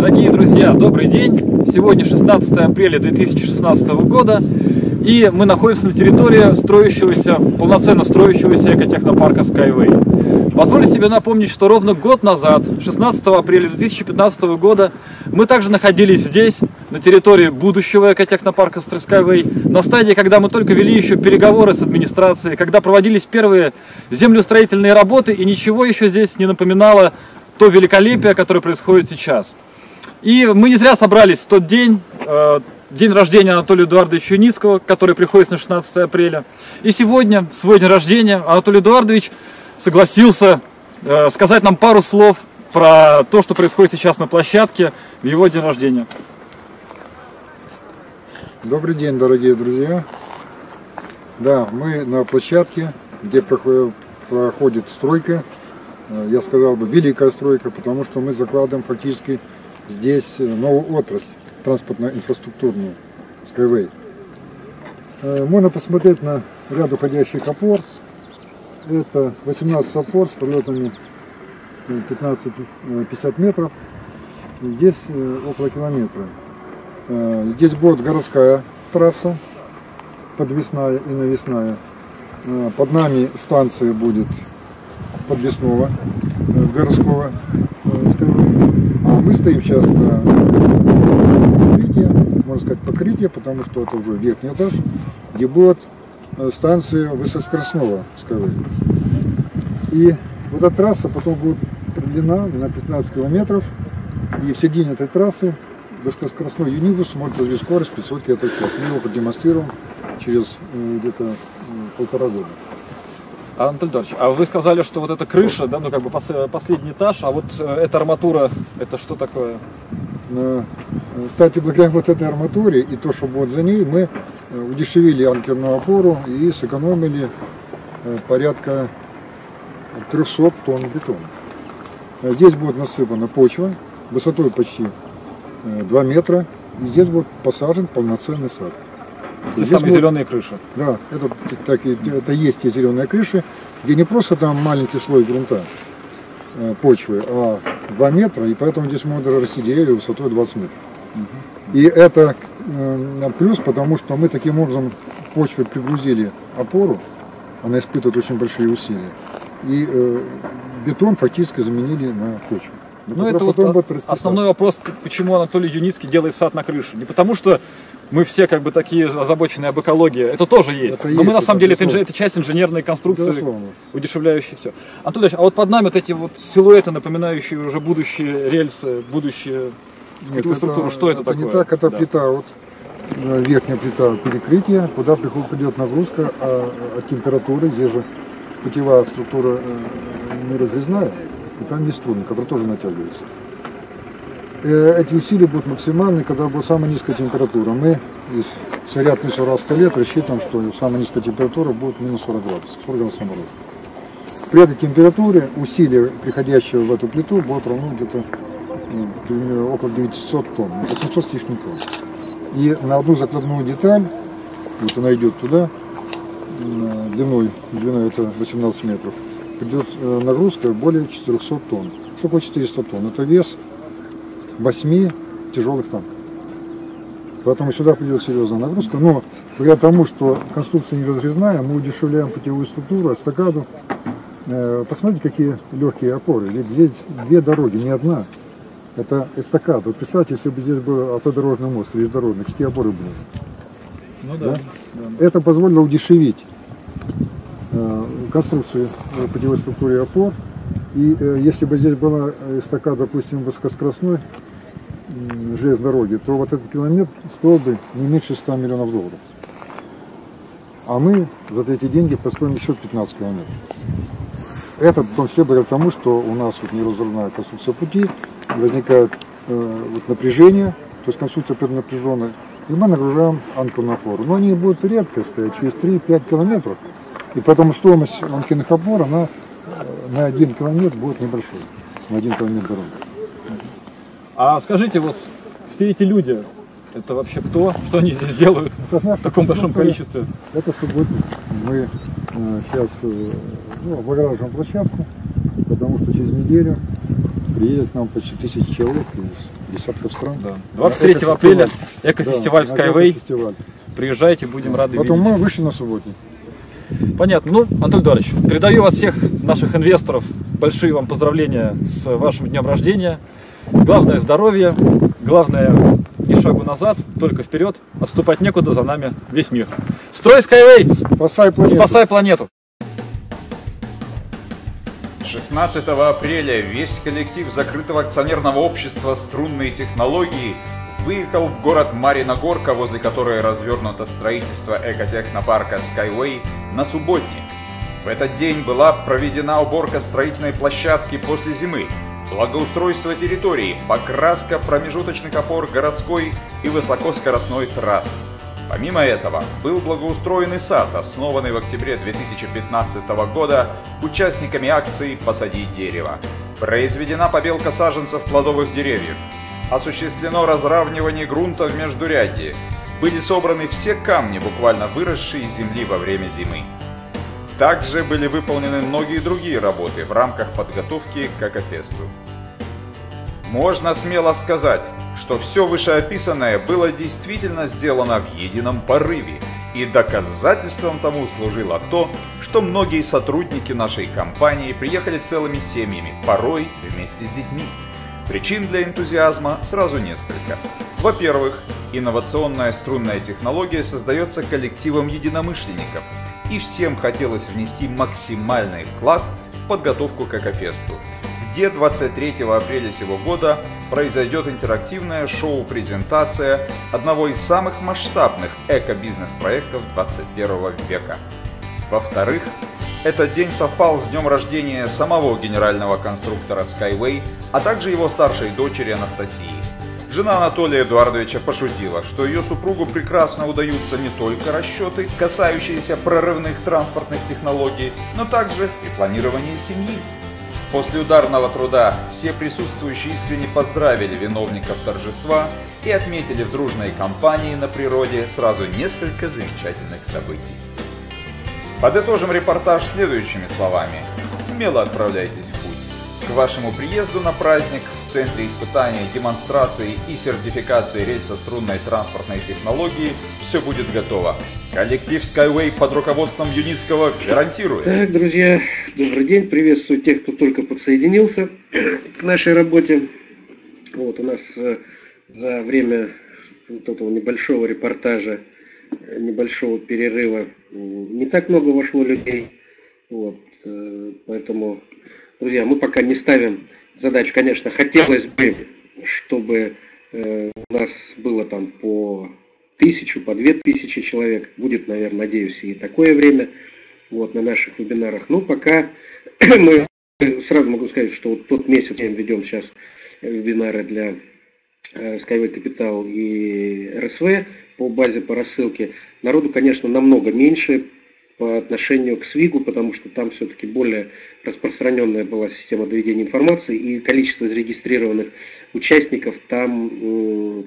Дорогие друзья, добрый день! Сегодня 16 апреля 2016 года, и мы находимся на территории полноценно строящегося экотехнопарка Skyway. Позволю себе напомнить, что ровно год назад, 16 апреля 2015 года, мы также находились здесь, на территории будущего экотехнопарка Skyway, на стадии, когда мы только вели еще переговоры с администрацией, когда проводились первые землеустроительные работы, и ничего еще здесь не напоминало то великолепие, которое происходит сейчас. И мы не зря собрались в тот день, день рождения Анатолия Эдуардовича Юницкого, который приходится на 16 апреля. И сегодня, в свой день рождения, Анатолий Эдуардович согласился сказать нам пару слов про то, что происходит сейчас на площадке в его день рождения. Добрый день, дорогие друзья. Да, мы на площадке, где проходит стройка. Я сказал бы, великая стройка, потому что мы закладываем фактически здесь новую отрасль, транспортно-инфраструктурную, Skyway. Можно посмотреть на ряд уходящих опор. Это 18 опор с пролетами 15-50 метров. Здесь около километра. Здесь будет городская трасса, подвесная и навесная. Под нами станция будет подвесного городского Skyway. А мы стоим сейчас на покрытии, можно сказать покрытие, потому что это уже верхний этаж, где будет станция высокоскоростного Skyway. И вот эта трасса потом будет продлена на 15 километров, и в середине этой трассы высокоскоростной Юнибус может развить скорость 500 км в час. Мы его продемонстрируем через где-то полтора года. Анатолий Эдуардович, а вы сказали, что вот эта крыша, да, ну как бы последний этаж, а вот эта арматура, это что такое? Кстати, благодаря вот этой арматуре и то, что будет за ней, мы удешевили анкерную опору и сэкономили порядка 300 тонн бетона. Здесь будет насыпана почва высотой почти 2 метра, и здесь будет посажен полноценный сад. Те самые зеленые крыши. Да, это есть те зеленые крыши, где не просто там маленький слой грунта, почвы, а 2 метра, и поэтому здесь могут даже расти деревья высотой 20 метров. И это плюс, потому что мы таким образом почвой пригрузили опору, она испытывает очень большие усилия, и бетон фактически заменили на почву. Ну это вот основной вопрос, почему Анатолий Юницкий делает сад на крыше. Не потому что мы все как бы такие озабоченные об экологии, это тоже есть. Но мы на самом деле, это часть инженерной конструкции, удешевляющей все. Анатолий Ильич, а вот под нами вот эти вот силуэты, напоминающие уже будущие рельсы, будущие структуру, что это такое? Не так, это плита, вот верхняя плита перекрытия, куда придет нагрузка от температуры, здесь же путевая структура не разрезная, и там есть струны, которые тоже натягиваются. Эти усилия будут максимальны, когда будет самая низкая температура. Мы с вероятностью раз в 100 лет рассчитываем, что самая низкая температура будет минус 40 градусов, 40 градусов мороза. При этой температуре усилие, приходящее в эту плиту, будет равно где-то около 900 тонн, 800 с лишним тонн. И на одну закладную деталь, вот она идет туда, длиной это 18 метров, придет нагрузка более 400 тонн. Что такое 400 тонн? Это вес 8 тяжелых танков. Поэтому сюда придет серьезная нагрузка. Но благодаря тому, что конструкция не разрезная, мы удешевляем путевую структуру, эстакаду. Посмотрите, какие легкие опоры. Ведь здесь две дороги, не одна. Это эстакада. Вот представьте, если бы здесь был автодорожный мост, железнодорожный, какие опоры были. Ну да. Да? Это позволило удешевить конструкцию путевой структуры опор. И если бы здесь была эстакада, допустим, высокоскоростной железной дороги, то вот этот километр стоил бы не меньше 100 миллионов долларов. А мы за эти деньги построим еще 15 километров. Это в том числе благодаря тому, что у нас вот неразрывная конструкция пути, возникает вот напряжение, то есть конструкция преднапряженная, и мы нагружаем анкерную опору. Но они будут редко стоять, через 3-5 километров, и поэтому стоимость анкерных опор, она на 1 километр будет небольшой, на 1 километр дороги. А скажите, вот все эти люди, это вообще кто? Что они здесь делают в таком большом количестве? Это субботник. Мы сейчас облагораживаем площадку, потому что через неделю Приедет к нам почти 1000 человек из десятков стран. Да. 23 апреля экофестиваль Skyway. Приезжайте, будем рады Потом видеть. мы вышли на субботник. Понятно. Ну, Анатолий Эдуардович, передаю от всех наших инвесторов большие вам поздравления с вашим днем рождения. Главное здоровье, главное ни шагу назад, только вперед, отступать некуда, за нами весь мир. Строй Skyway! Спасай планету! Спасай планету! 16 апреля весь коллектив закрытого акционерного общества «Струнные технологии» выехал в город Марьина Горка, возле которой развернуто строительство экотехнопарка Skyway, на субботник. В этот день была проведена уборка строительной площадки после зимы, благоустройство территории, покраска промежуточных опор городской и высокоскоростной трасс. Помимо этого, был благоустроен и сад, основанный в октябре 2015 года участниками акции «Посади дерево». Произведена побелка саженцев плодовых деревьев. Осуществлено разравнивание грунта в междурядье. Были собраны все камни, буквально выросшие из земли во время зимы. Также были выполнены многие другие работы в рамках подготовки к экофесту. Можно смело сказать, что все вышеописанное было действительно сделано в едином порыве, и доказательством тому служило то, что многие сотрудники нашей компании приехали целыми семьями, порой вместе с детьми. Причин для энтузиазма сразу несколько. Во-первых, инновационная струнная технология создается коллективом единомышленников, и всем хотелось внести максимальный вклад в подготовку к экофесту, где 23 апреля сего года произойдет интерактивная шоу-презентация одного из самых масштабных эко-бизнес-проектов 21 века. Во-вторых, этот день совпал с днем рождения самого генерального конструктора Skyway, а также его старшей дочери Анастасии. Жена Анатолия Эдуардовича пошутила, что ее супругу прекрасно удаются не только расчеты, касающиеся прорывных транспортных технологий, но также и планирование семьи. После ударного труда все присутствующие искренне поздравили виновников торжества и отметили в дружной компании на природе сразу несколько замечательных событий. Подытожим репортаж следующими словами. Смело отправляйтесь в путь. К вашему приезду на праздник в Центре испытаний, демонстрации и сертификации рельсо-струнной транспортной технологии все будет готово. Коллектив Skyway под руководством Юницкого гарантирует. Так, друзья, добрый день. Приветствую тех, кто только подсоединился к нашей работе. Вот у нас за время вот этого небольшого репортажа, небольшого перерыва не так много вошло людей. Вот, поэтому, друзья, мы пока не ставим задачу. Конечно, хотелось бы, чтобы у нас было там по 1000, по 2000 человек. Будет, наверное, надеюсь, и такое время вот, на наших вебинарах. Но пока мы сразу могу сказать, что вот тот месяц мы ведем сейчас вебинары для Skyway Capital и РСВ по базе, по рассылке. Народу, конечно, намного меньше по отношению к СВИГу, потому что там все-таки более распространенная была система доведения информации, и количество зарегистрированных участников там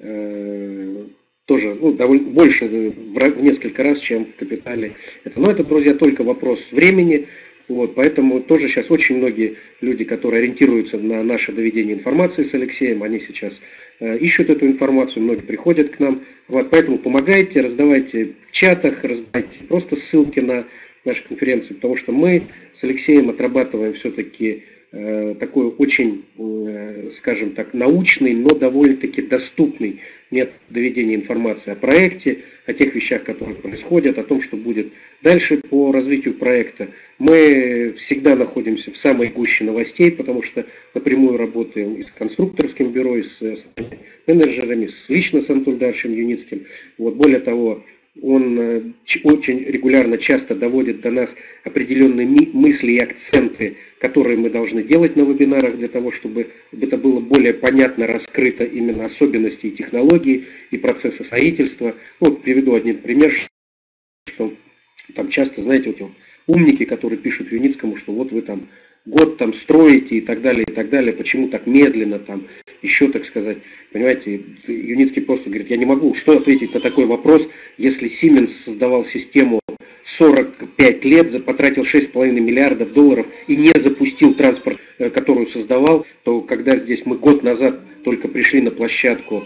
тоже довольно больше, в несколько раз, чем в Капитале. Но это, друзья, только вопрос времени. Вот, поэтому тоже сейчас очень многие люди, которые ориентируются на наше доведение информации с Алексеем, они сейчас ищут эту информацию, многие приходят к нам. Вот, поэтому помогайте, раздавайте в чатах, раздавайте просто ссылки на наши конференции, потому что мы с Алексеем отрабатываем все-таки такой очень, скажем так, научный, но довольно-таки доступный метод доведения информации о проекте, о тех вещах, которые происходят, о том, что будет дальше по развитию проекта. Мы всегда находимся в самой гуще новостей, потому что напрямую работаем и с конструкторским бюро, и с менеджерами, лично с Анатолием Эдуардовичем Юницким. Вот, более того, он очень регулярно, часто доводит до нас определенные мысли и акценты, которые мы должны делать на вебинарах для того, чтобы это было более понятно раскрыто именно особенности и технологии, и процесса строительства. Ну, вот приведу один пример, что там часто, знаете, вот умники, которые пишут Юницкому, что вот вы там год там строите и так далее, почему так медленно там, еще, так сказать, понимаете, Юницкий просто говорит, я не могу, что ответить на такой вопрос, если Siemens создавал систему 45 лет, потратил 6,5 миллиардов долларов и не запустил транспорт, который создавал, то когда здесь мы год назад только пришли на площадку,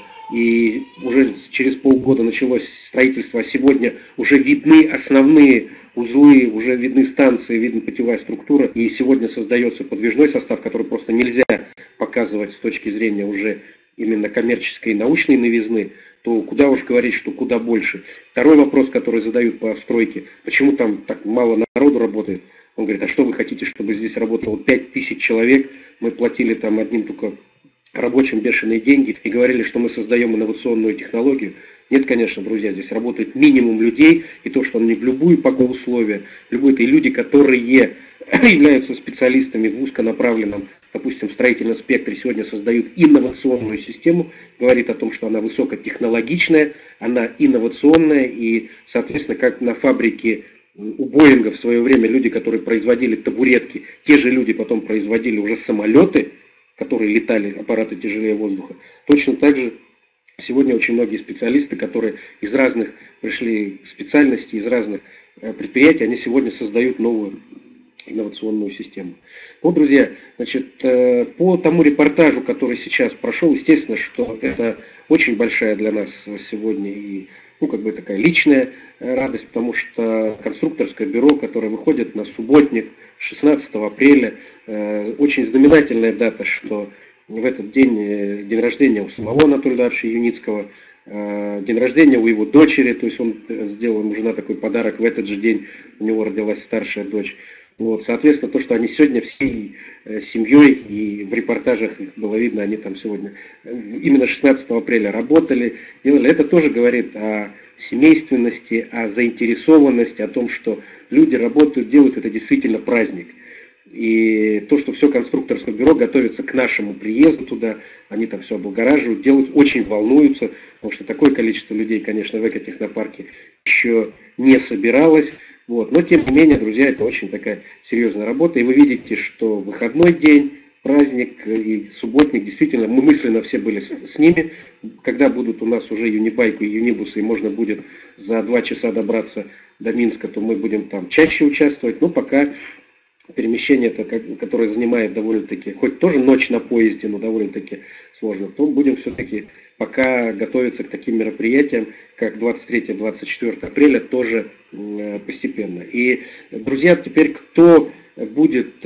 и уже через полгода началось строительство, а сегодня уже видны основные узлы, уже видны станции, видна путевая структура, и сегодня создается подвижной состав, который просто нельзя показывать с точки зрения уже именно коммерческой и научной новизны, то куда уж говорить, что куда больше. Второй вопрос, который задают по стройке: почему там так мало народу работает? Он говорит: а что вы хотите, чтобы здесь работало 5000 человек? Мы платили там одним только рабочим бешеные деньги и говорили, что мы создаем инновационную технологию. Нет, конечно, друзья, здесь работает минимум людей, и то, что они в любые погодные условия, любые это люди, которые являются специалистами в узконаправленном, допустим, строительном спектре, сегодня создают инновационную систему, говорит о том, что она высокотехнологичная, она инновационная, и, соответственно, как на фабрике у Боинга в свое время люди, которые производили табуретки, те же люди потом производили уже самолеты, которые летали, аппараты тяжелее воздуха. Точно так же сегодня очень многие специалисты, которые из разных пришли специальностей, из разных предприятий, они сегодня создают новую инновационную систему. Вот, друзья, значит, по тому репортажу, который сейчас прошел, естественно, что это очень большая для нас сегодня и, такая личная радость, потому что конструкторское бюро, которое выходит на субботник 16 апреля, очень знаменательная дата, что в этот день день рождения у самого Анатолия Эдуардовича Юницкого, день рождения у его дочери, то есть он сделал ему жена такой подарок, в этот же день у него родилась старшая дочь. Вот, соответственно, то, что они сегодня всей семьей, и в репортажах их было видно, они там сегодня именно 16 апреля работали, делали, это тоже говорит о семейственности, о заинтересованности, о том, что люди работают, делают, это действительно праздник. И то, что все конструкторское бюро готовится к нашему приезду туда, они там все облагораживают, делают, очень волнуются, потому что такое количество людей, конечно, в экотехнопарке еще не собиралось. Вот. Но, тем не менее, друзья, это очень такая серьезная работа. И вы видите, что выходной день, праздник и субботник, действительно, мы мысленно все были с ними. Когда будут у нас уже юнибайки и юнибусы, и можно будет за 2 часа добраться до Минска, то мы будем там чаще участвовать. Но пока перемещение, которое занимает довольно-таки, хоть тоже ночь на поезде, но довольно-таки сложно, то будем все-таки пока готовиться к таким мероприятиям, как 23-24 апреля, тоже постепенно. И, друзья, теперь кто будет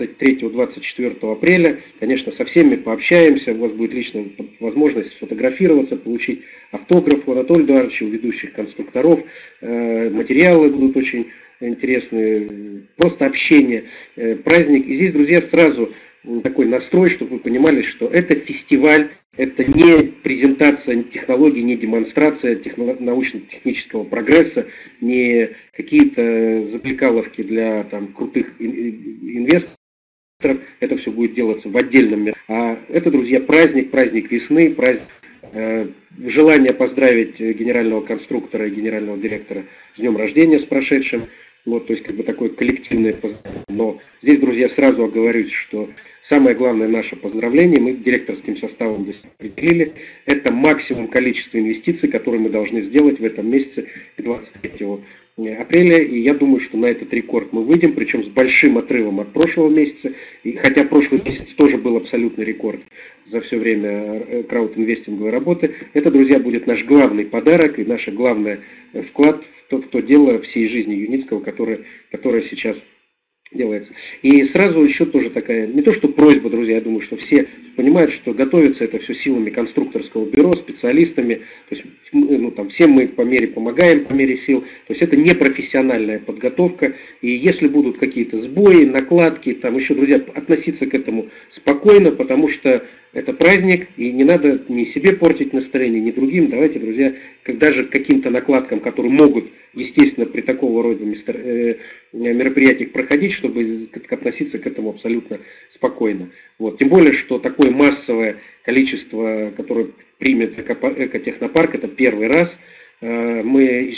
23-24 апреля, конечно, со всеми пообщаемся, у вас будет личная возможность сфотографироваться, получить автограф у Анатолия Эдуардовича, у ведущих конструкторов, материалы будут очень интересные, просто общение, праздник. И здесь, друзья, сразу такой настрой, чтобы вы понимали, что это фестиваль, это не презентация технологий, не демонстрация научно-технического прогресса, не какие-то заплекаловки для там крутых инвесторов. Это все будет делаться в отдельном месте. А это, друзья, праздник весны, праздник. Желание поздравить генерального конструктора и генерального директора с днем рождения, с прошедшим. Вот, то есть такое коллективное поздравление. Но здесь, друзья, сразу оговорюсь, что самое главное наше поздравление мы директорским составом определили. Это максимум количества инвестиций, которые мы должны сделать в этом месяце 23 апреля. И я думаю, что на этот рекорд мы выйдем, причем с большим отрывом от прошлого месяца. И хотя прошлый месяц тоже был абсолютный рекорд за все время краудинвестинговой работы. Это, друзья, будет наш главный подарок и наш главный вклад в то дело всей жизни Юницкого, которое сейчас делается. И сразу еще тоже такая, не то что просьба, друзья, я думаю, что все понимают, что готовится это все силами конструкторского бюро, специалистами, то есть всем мы по мере помогаем, по мере сил, то есть это не профессиональная подготовка, и если будут какие-то сбои, накладки, там еще, друзья, относиться к этому спокойно, потому что это праздник, и не надо ни себе портить настроение, ни другим. Давайте, друзья, даже каким-то накладкам, которые могут, естественно, при такого рода мероприятиях проходить, чтобы относиться к этому абсолютно спокойно. Вот. Тем более, что такое массовое количество, которое примет экотехнопарк, это первый раз. Мы,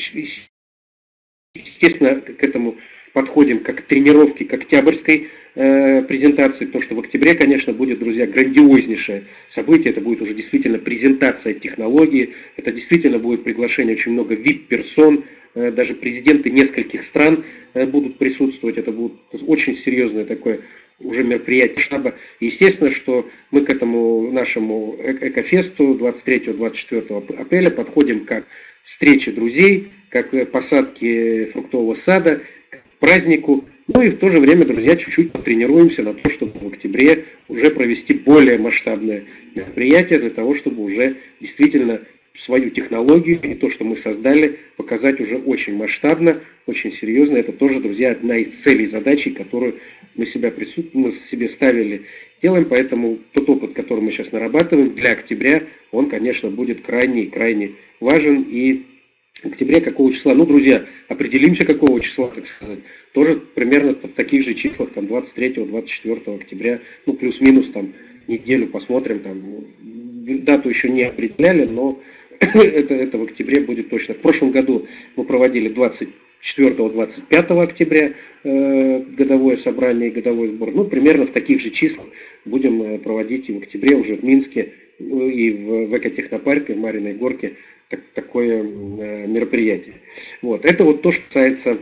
естественно, к этому подходим как к тренировке, к октябрьской презентации, потому что в октябре, конечно, будет, друзья, грандиознейшее событие, это будет уже действительно презентация технологии, это действительно будет приглашение очень много VIP-персон, даже президенты нескольких стран будут присутствовать. Это будет очень серьезное такое уже мероприятие штаба. Естественно, что мы к этому нашему экофесту 23-24 апреля подходим как встреча друзей, как посадки фруктового сада, к празднику. Ну и в то же время, друзья, чуть-чуть потренируемся на то, чтобы в октябре уже провести более масштабное мероприятие, для того, чтобы уже действительно свою технологию и то, что мы создали, показать уже очень масштабно, очень серьезно. Это тоже, друзья, одна из целей, задачей, которую мы себе ставили, делаем. Поэтому тот опыт, который мы сейчас нарабатываем для октября, он, конечно, будет крайне важен. И в октябре какого числа? Ну, друзья, определимся, какого числа, так сказать. Тоже примерно в таких же числах, там, 23-24 октября, ну, плюс-минус, там, неделю посмотрим, там, дату еще не определяли, но это в октябре будет точно. В прошлом году мы проводили 24-25 октября годовое собрание и годовой сбор. Ну, примерно в таких же числах будем проводить и в октябре уже в Минске, и в экотехнопарке, в Мариной Горке такое мероприятие. Вот. Это вот то, что касается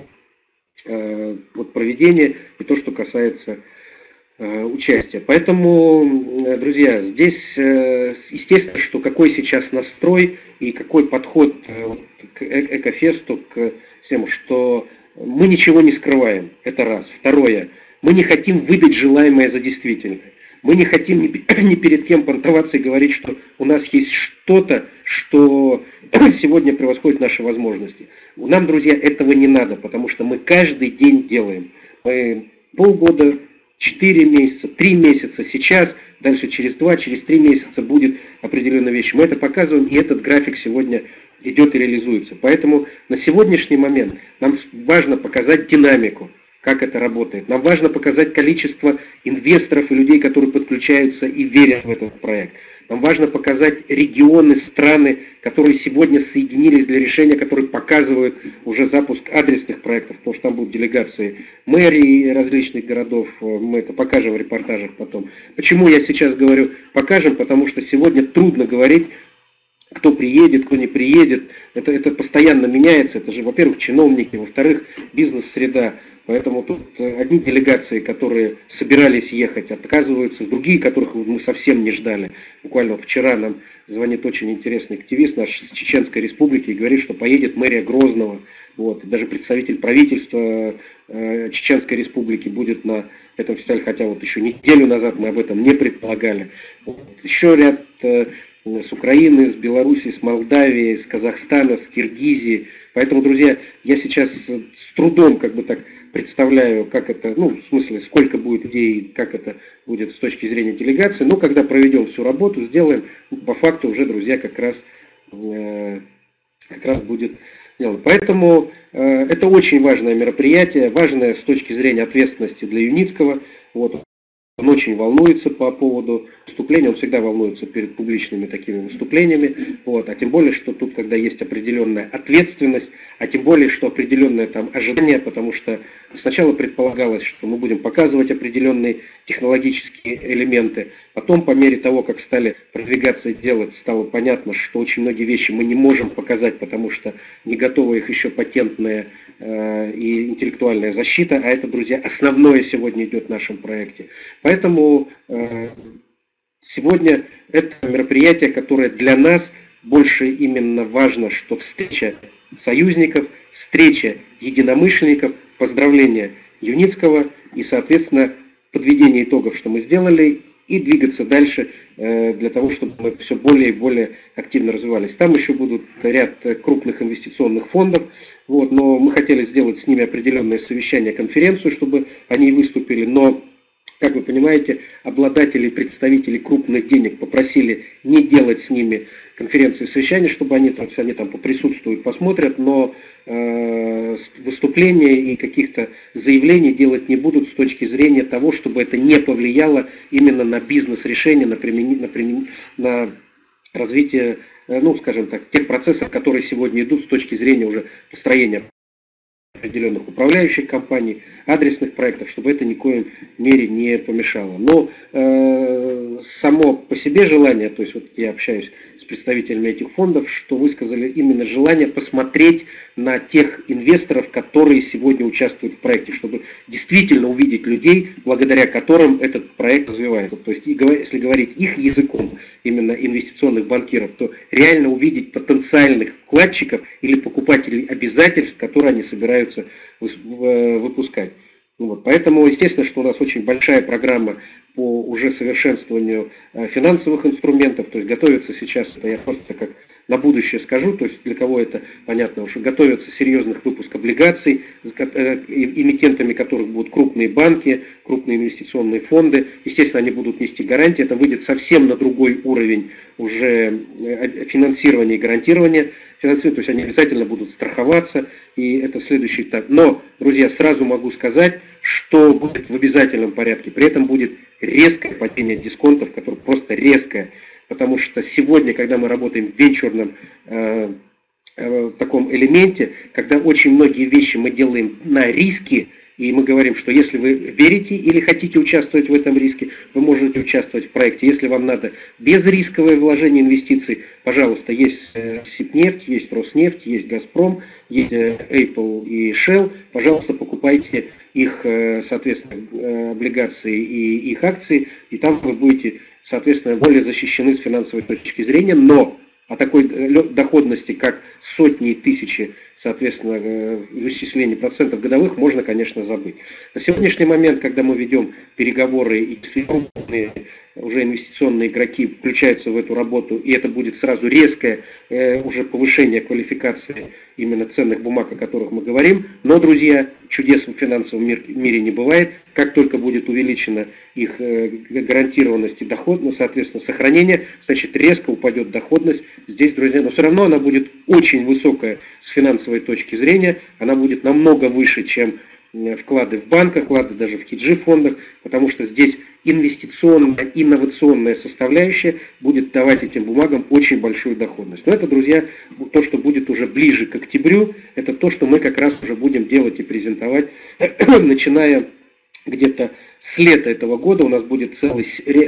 вот проведения, и то, что касается участия. Поэтому, друзья, здесь естественно, что какой сейчас настрой и какой подход к экофесту, к всему, что мы ничего не скрываем. Это раз. Второе. Мы не хотим выдать желаемое за действительное. Мы не хотим ни перед кем понтоваться и говорить, что у нас есть что-то, что сегодня превосходит наши возможности. Нам, друзья, этого не надо, потому что мы каждый день делаем. Мы полгода, 4 месяца, 3 месяца сейчас, дальше через 2, через 3 месяца будет определенная вещь. Мы это показываем, и этот график сегодня идет и реализуется. Поэтому на сегодняшний момент нам важно показать динамику, как это работает. Нам важно показать количество инвесторов и людей, которые подключаются и верят в этот проект. Нам важно показать регионы, страны, которые сегодня соединились для решения, которые показывают уже запуск адресных проектов, потому что там будут делегации мэрий различных городов, мы это покажем в репортажах потом. Почему я сейчас говорю покажем? Потому что сегодня трудно говорить, кто приедет, кто не приедет. Это постоянно меняется. Это же, во-первых, чиновники, во-вторых, бизнес-среда. Поэтому тут одни делегации, которые собирались ехать, отказываются, другие, которых мы совсем не ждали. Буквально вот вчера нам звонит очень интересный активист наш с Чеченской Республики и говорит, что поедет мэрия Грозного. Вот. И даже представитель правительства Чеченской Республики будет на этом фестивале, хотя вот еще неделю назад мы об этом не предполагали. Вот. Еще ряд с Украины, с Беларуси, с Молдавии, с Казахстана, с Киргизии. Поэтому, друзья, я сейчас с трудом как бы так представляю, как это, ну, в смысле, сколько будет людей, как это будет с точки зрения делегации. Но когда проведем всю работу, сделаем, по факту уже, друзья, как раз будет сделано. Поэтому это очень важное мероприятие, важное с точки зрения ответственности для Юницкого. Вот. Он очень волнуется по поводу выступления, он всегда волнуется перед публичными такими выступлениями, вот, а тем более, что тут, когда есть определенная ответственность, а тем более, что определенное там ожидание, потому что сначала предполагалось, что мы будем показывать определенные технологические элементы, потом по мере того, как стали продвигаться и делать, стало понятно, что очень многие вещи мы не можем показать, потому что не готова их еще патентная и интеллектуальная защита, а это, друзья, основное сегодня идет в нашем проекте. Поэтому сегодня это мероприятие, которое для нас больше именно важно, что встреча союзников, встреча единомышленников, поздравления Юницкого и, соответственно, подведение итогов, что мы сделали, и двигаться дальше для того, чтобы мы все более и более активно развивались. Там еще будут ряд крупных инвестиционных фондов, вот, но мы хотели сделать с ними определенное совещание, конференцию, чтобы они выступили, но, как вы понимаете, обладатели, представители крупных денег попросили не делать с ними конференции и совещания, чтобы они там поприсутствуют, посмотрят, но выступления и каких-то заявлений делать не будут с точки зрения того, чтобы это не повлияло именно на бизнес-решения, на развитие, ну, скажем так, тех процессов, которые сегодня идут с точки зрения уже построения определенных управляющих компаний, адресных проектов, чтобы это ни в коем мере не помешало. Но само по себе желание, то есть вот я общаюсь с представителями этих фондов, что высказали именно желание посмотреть на тех инвесторов, которые сегодня участвуют в проекте, чтобы действительно увидеть людей, благодаря которым этот проект развивается. То есть, если говорить их языком, именно инвестиционных банкиров, то реально увидеть потенциальных вкладчиков или покупателей обязательств, которые они собираются выпускать. Вот. Поэтому, естественно, что у нас очень большая программа по уже совершенствованию финансовых инструментов, то есть готовится сейчас, это я просто как на будущее скажу, то есть для кого это понятно, уже готовится серьезных выпуск облигаций, эмитентами которых будут крупные банки, крупные инвестиционные фонды, естественно, они будут нести гарантии, это выйдет совсем на другой уровень уже финансирования и гарантирования финансирования, то есть они обязательно будут страховаться, и это следующий этап. Но, друзья, сразу могу сказать, что будет в обязательном порядке, при этом будет резкое падение дисконтов, которое просто резкое, потому что сегодня, когда мы работаем в венчурном таком элементе, когда очень многие вещи мы делаем на риски, и мы говорим, что если вы верите или хотите участвовать в этом риске, вы можете участвовать в проекте. Если вам надо безрисковое вложение инвестиций, пожалуйста, есть Сибнефть, есть Роснефть, есть Газпром, есть Apple и Shell. Пожалуйста, покупайте их, соответственно, облигации и их акции, и там вы будете, соответственно, более защищены с финансовой точки зрения, но о такой доходности, как сотни и тысячи, соответственно, вычислений процентов годовых, можно, конечно, забыть. На сегодняшний момент, когда мы ведем переговоры, и крупные уже инвестиционные игроки включаются в эту работу, и это будет сразу резкое уже повышение квалификации именно ценных бумаг, о которых мы говорим. Но, друзья, чудес в финансовом мире не бывает. Как только будет увеличена их гарантированность и доходность, соответственно, сохранение, значит, резко упадет доходность. Здесь, друзья, но все равно она будет очень высокая с финансовой точки зрения, она будет намного выше, чем вклады в банках, вклады даже в хеджи-фондах, потому что здесь инвестиционная, инновационная составляющая будет давать этим бумагам очень большую доходность. Но это, друзья, то, что будет уже ближе к октябрю, это то, что мы как раз уже будем делать и презентовать, начиная где-то с лета этого года. У нас будет целый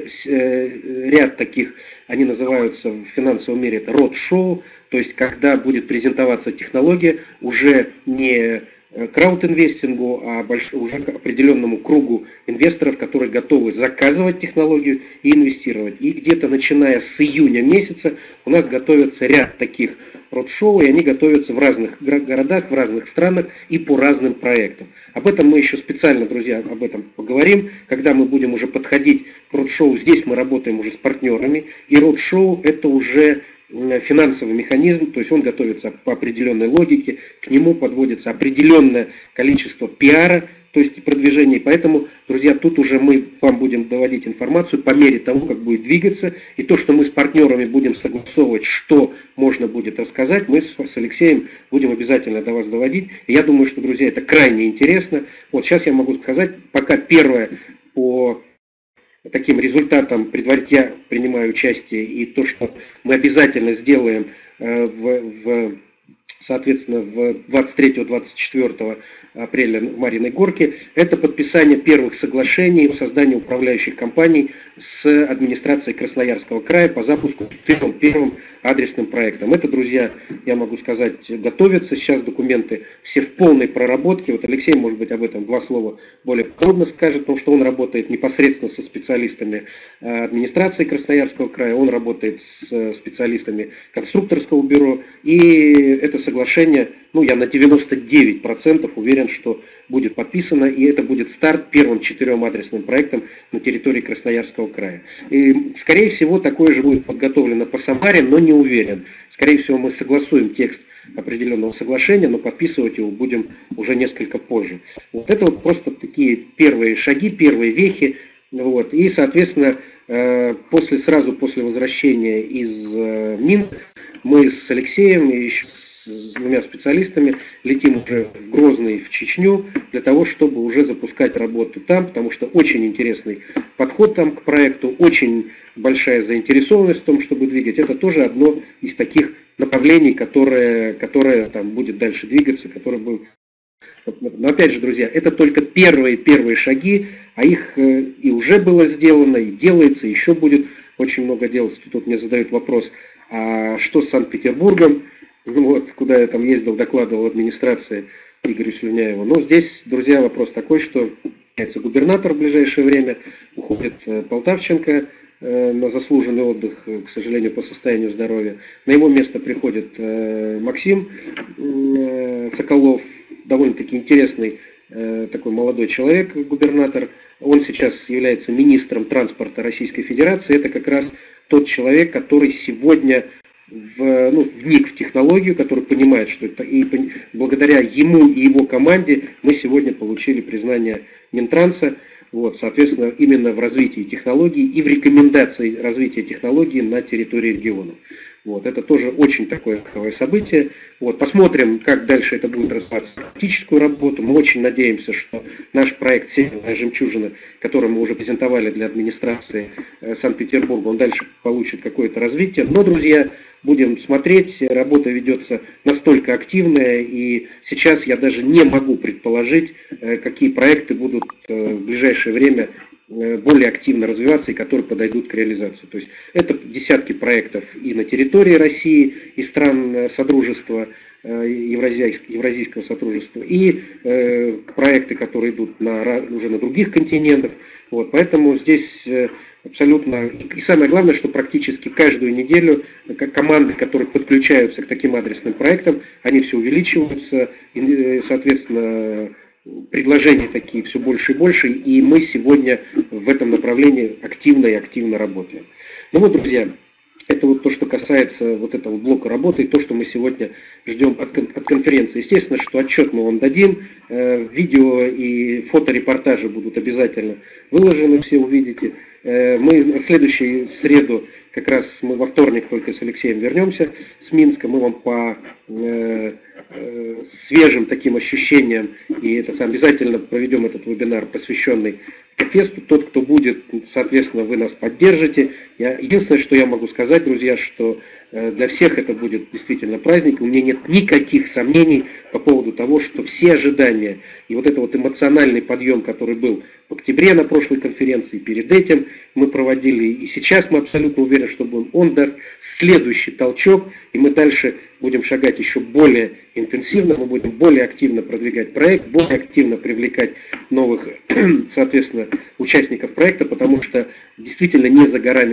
ряд таких, они называются в финансовом мире, это род-шоу, то есть когда будет презентоваться технология уже не краудинвестингу, а уже к определенному кругу инвесторов, которые готовы заказывать технологию и инвестировать. И где-то начиная с июня месяца у нас готовится ряд таких род-шоу, и они готовятся в разных городах, в разных странах и по разным проектам. Об этом мы еще специально, друзья, об этом поговорим, когда мы будем уже подходить к род-шоу. Здесь мы работаем уже с партнерами, и род-шоу это уже финансовый механизм, то есть он готовится по определенной логике, к нему подводится определенное количество пиара, то есть продвижения. Поэтому, друзья, тут уже мы вам будем доводить информацию по мере того, как будет двигаться. И то, что мы с партнерами будем согласовывать, что можно будет рассказать, мы с Алексеем будем обязательно до вас доводить. И я думаю, что, друзья, это крайне интересно. Вот сейчас я могу сказать, пока первое по таким результатам предварительно я принимаю участие, и то, что мы обязательно сделаем соответственно, в 23-24 апреля в Мариной Горке, это подписание первых соглашений о создании управляющих компаний с администрацией Красноярского края по запуску первым адресным проектом. Это, друзья, я могу сказать, готовятся. Сейчас документы все в полной проработке. Вот Алексей, может быть, об этом два слова более подробно скажет, потому что он работает непосредственно со специалистами администрации Красноярского края, он работает с специалистами конструкторского бюро, и это соглашение, я на 99% уверен, что будет подписано, и это будет старт первым 4 адресным проектам на территории Красноярского края. И, скорее всего, такое же будет подготовлено по Самаре, но не уверен. Скорее всего, мы согласуем текст определенного соглашения, но подписывать его будем уже несколько позже. Вот это вот просто такие первые шаги, первые вехи. Вот. И, соответственно, сразу после возвращения из Минска мы с Алексеем и еще с двумя специалистами летим уже в Грозный, в Чечню, для того, чтобы уже запускать работу там, потому что очень интересный подход там к проекту, очень большая заинтересованность в том, чтобы двигать. Это тоже одно из таких направлений, которое там будет дальше двигаться, которое будет Но опять же, друзья, это только первые шаги, а их и уже было сделано, и делается, и еще будет очень много делаться. Тут мне задают вопрос, а что с Санкт-Петербургом, вот, куда я там ездил, докладывал администрации Игорю Слюняеву. Но здесь, друзья, вопрос такой, что губернатор в ближайшее время, уходит Полтавченко на заслуженный отдых, к сожалению, по состоянию здоровья. На его место приходит Максим Соколов, довольно-таки интересный такой молодой человек, губернатор. Он сейчас является министром транспорта Российской Федерации. Это как раз тот человек, который сегодня вник в технологию, который понимает, что это, и благодаря ему и его команде мы сегодня получили признание Минтранса, вот, соответственно, именно в развитии технологий и в рекомендации развития технологий на территории региона. Вот, это тоже очень такое событие. Вот, посмотрим, как дальше это будет развиваться. Практическую работу. Мы очень надеемся, что наш проект «Северная жемчужина», который мы уже презентовали для администрации Санкт-Петербурга, он дальше получит какое-то развитие. Но, друзья, будем смотреть. Работа ведется настолько активная, и сейчас я даже не могу предположить, какие проекты будут в ближайшее время более активно развиваться и которые подойдут к реализации. То есть это десятки проектов и на территории России, и стран Содружества, Евразийского Содружества, и проекты, которые идут уже на других континентах. Вот, поэтому здесь абсолютно... И самое главное, что практически каждую неделю команды, которые подключаются к таким адресным проектам, они все увеличиваются, и, соответственно, предложения такие все больше и больше, и мы сегодня в этом направлении активно и активно работаем. Ну вот, друзья, это вот то, что касается вот этого блока работы, и то, что мы сегодня ждем от конференции. Естественно, что отчет мы вам дадим, видео и фоторепортажи будут обязательно выложены, все увидите. Мы на следующую среду, как раз мы во вторник только с Алексеем вернемся с Минска, мы вам по свежим таким ощущениям, и это обязательно проведем этот вебинар, посвященный фесту. Тот, кто будет, соответственно, вы нас поддержите. Единственное, что я могу сказать, друзья, что для всех это будет действительно праздник. У меня нет никаких сомнений по поводу того, что все ожидания и вот это вот эмоциональный подъем, который был в октябре на прошлой конференции, перед этим мы проводили, и сейчас мы абсолютно уверены, что он даст следующий толчок, и мы дальше будем шагать еще более интенсивно, мы будем более активно продвигать проект, более активно привлекать новых, соответственно, участников проекта, потому что действительно не за горами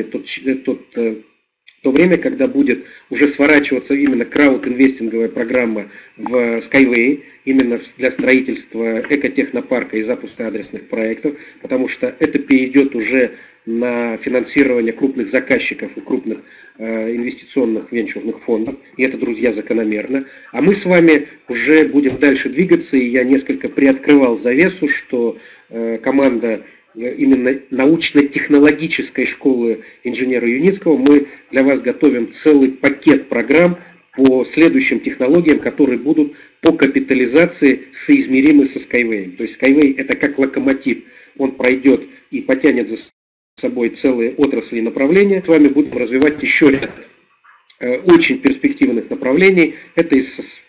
то время, когда будет уже сворачиваться именно крауд-инвестинговая программа в Skyway, именно для строительства экотехнопарка и запуска адресных проектов, потому что это перейдет уже на финансирование крупных заказчиков и крупных инвестиционных венчурных фондов. И это, друзья, закономерно. А мы с вами уже будем дальше двигаться, и я несколько приоткрывал завесу, что команда именно научно-технологической школы инженера Юницкого, мы для вас готовим целый пакет программ по следующим технологиям, которые будут по капитализации соизмеримы со Skyway. То есть Skyway это как локомотив, он пройдет и потянет за собой целые отрасли и направления. С вами будем развивать еще ряд очень перспективных направлений. Это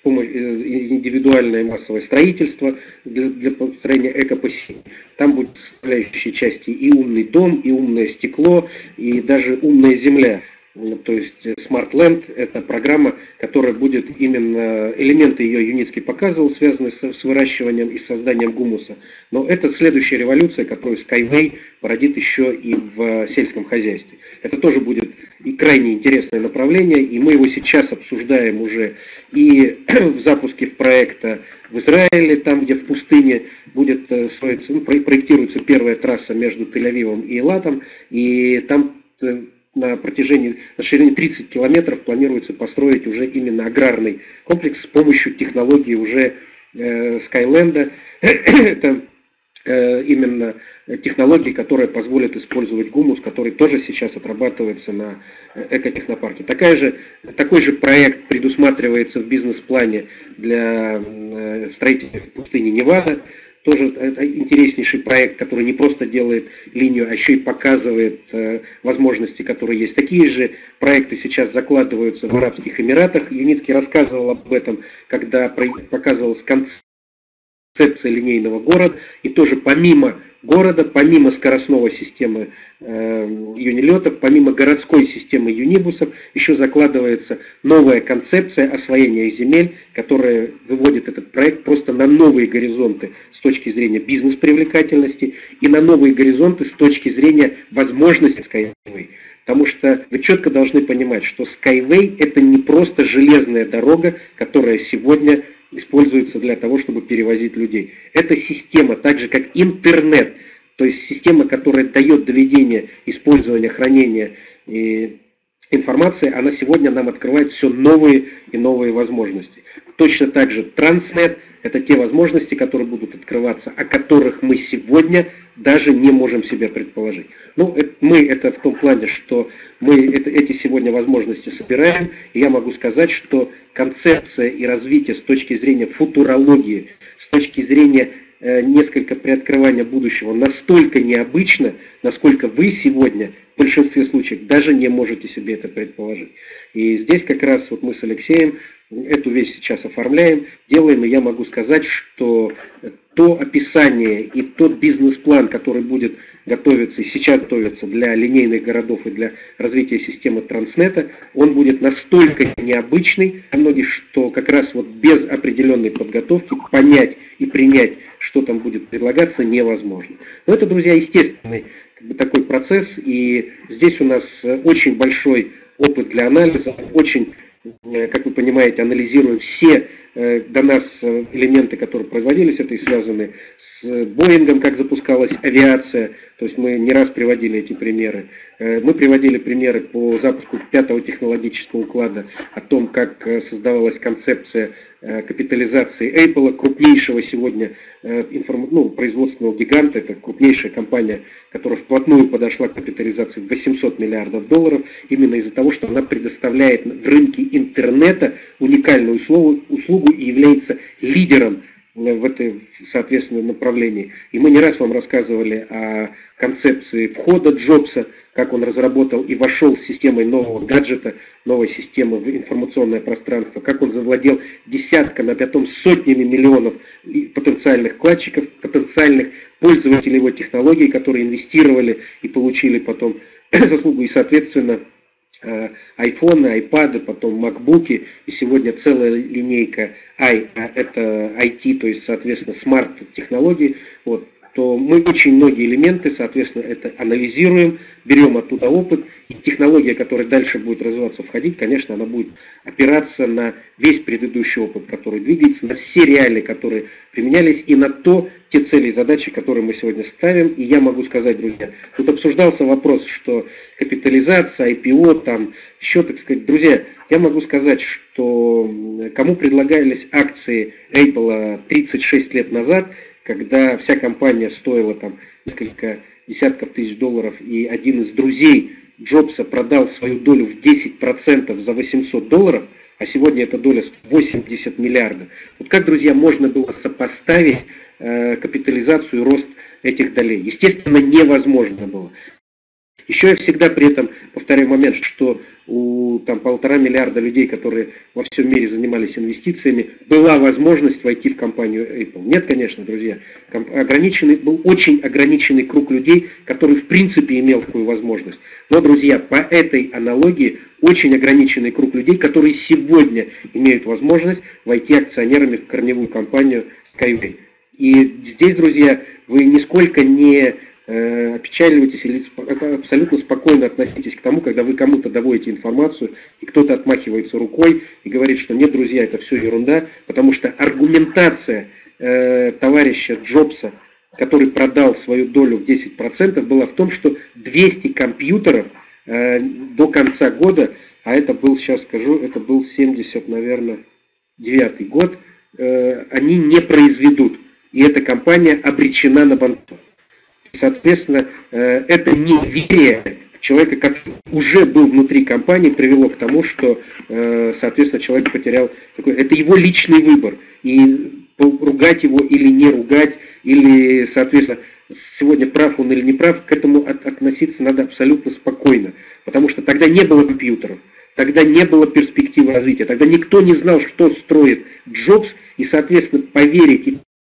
индивидуальное массовое строительство для построения экопоселений. Там будут составляющие части и умный дом, и умное стекло, и даже умная земля. То есть Smart Land – это программа, которая будет именно, элементы ее Юницкий показывал, связанные с выращиванием и созданием гумуса. Но это следующая революция, которую Skyway породит еще и в сельском хозяйстве. Это тоже будет и крайне интересное направление, и мы его сейчас обсуждаем уже и в запуске проекта в Израиле, там, где в пустыне будет строиться, проектируется первая трасса между Тель-Авивом и Элатом, и там на ширине 30 километров планируется построить уже именно аграрный комплекс с помощью технологии уже Skyland. Это именно технологии, которые позволят использовать гумус, который тоже сейчас отрабатывается на экотехнопарке. Такой же проект предусматривается в бизнес-плане для строителей в пустыне Невада. Тоже это интереснейший проект, который не просто делает линию, а еще и показывает возможности, которые есть. Такие же проекты сейчас закладываются в Арабских Эмиратах. Юницкий рассказывал об этом, когда показывал с конца концепция линейного города, и тоже помимо города, помимо скоростного системы юнилетов, помимо городской системы юнибусов, еще закладывается новая концепция освоения земель, которая выводит этот проект просто на новые горизонты с точки зрения бизнес-привлекательности и на новые горизонты с точки зрения возможностей Skyway. Потому что вы четко должны понимать, что Skyway это не просто железная дорога, которая сегодня используется для того, чтобы перевозить людей. Это система, так же как интернет, то есть система, которая дает доведение использования, хранения и информации, она сегодня нам открывает все новые и новые возможности. Точно так же Транснет – это те возможности, которые будут открываться, о которых мы сегодня даже не можем себе предположить. Ну, мы это в том плане, что мы эти сегодня возможности собираем, и я могу сказать, что концепция и развитие с точки зрения футурологии, с точки зрения несколько приоткрывания будущего настолько необычно, насколько вы сегодня в большинстве случаев даже не можете себе это предположить. И здесь как раз вот мы с Алексеем эту вещь сейчас оформляем, делаем, и я могу сказать, что то описание и тот бизнес-план, который будет готовиться и сейчас готовится для линейных городов и для развития системы Транснета, он будет настолько необычный для многих, что как раз вот без определенной подготовки понять и принять, что там будет предлагаться, невозможно. Но это, друзья, естественный такой процесс, и здесь у нас очень большой опыт для анализа, очень, как вы понимаете, анализируем все до нас элементы, которые производились, это и связаны с Боингом, как запускалась авиация, то есть мы не раз приводили эти примеры. Мы приводили примеры по запуску 5-го технологического уклада, о том, как создавалась концепция капитализации Apple, крупнейшего сегодня производственного гиганта, это крупнейшая компания, которая вплотную подошла к капитализации в 800 миллиардов долларов, именно из-за того, что она предоставляет в рынке интернета уникальную услугу и является лидером в этой, соответственно, направлении. И мы не раз вам рассказывали о концепции входа Джобса, как он разработал и вошел с системой нового гаджета, новой системы в информационное пространство, как он завладел десятками, а потом сотнями миллионов потенциальных вкладчиков, потенциальных пользователей его технологий, которые инвестировали и получили потом заслугу, и, соответственно, айфоны, айпады, потом макбуки, и сегодня целая линейка это IT, то есть, соответственно, смарт-технологии, вот, то мы очень многие элементы, соответственно, это анализируем, берем оттуда опыт, и технология, которая дальше будет развиваться, входить, конечно, она будет опираться на весь предыдущий опыт, который двигается, на все реалии, которые применялись, и на те цели и задачи, которые мы сегодня ставим. И я могу сказать, друзья, тут обсуждался вопрос, что капитализация, IPO, там еще, так сказать, друзья, я могу сказать, что кому предлагались акции Apple 36 лет назад, когда вся компания стоила там несколько десятков тысяч долларов, и один из друзей Джобса продал свою долю в 10% за 800 долларов, а сегодня эта доля 80 миллиардов. Вот как, друзья, можно было сопоставить капитализацию и рост этих долей? Естественно, невозможно было. Еще я всегда при этом повторяю момент, что у 1,5 миллиарда людей, которые во всем мире занимались инвестициями, была возможность войти в компанию Apple. Нет, конечно, друзья. Был очень ограниченный круг людей, который в принципе имел такую возможность. Но, друзья, по этой аналогии очень ограниченный круг людей, которые сегодня имеют возможность войти акционерами в корневую компанию Skyway. И здесь, друзья, вы нисколько не опечаливайтесь или абсолютно спокойно относитесь к тому, когда вы кому-то доводите информацию, и кто-то отмахивается рукой и говорит, что нет, друзья, это все ерунда, потому что аргументация товарища Джобса, который продал свою долю в 10%, была в том, что 200 компьютеров до конца года, а это был, сейчас скажу, это был 70, наверное, 9-й год, они не произведут, и эта компания обречена на банкротство. Соответственно, это неверие человека, который уже был внутри компании, привело к тому, что, соответственно, человек потерял такой. Это его личный выбор. И ругать его или не ругать, или, соответственно, сегодня прав он или не прав, к этому относиться надо абсолютно спокойно. Потому что тогда не было компьютеров, тогда не было перспективы развития, тогда никто не знал, что строит Джобс, и, соответственно, поверить и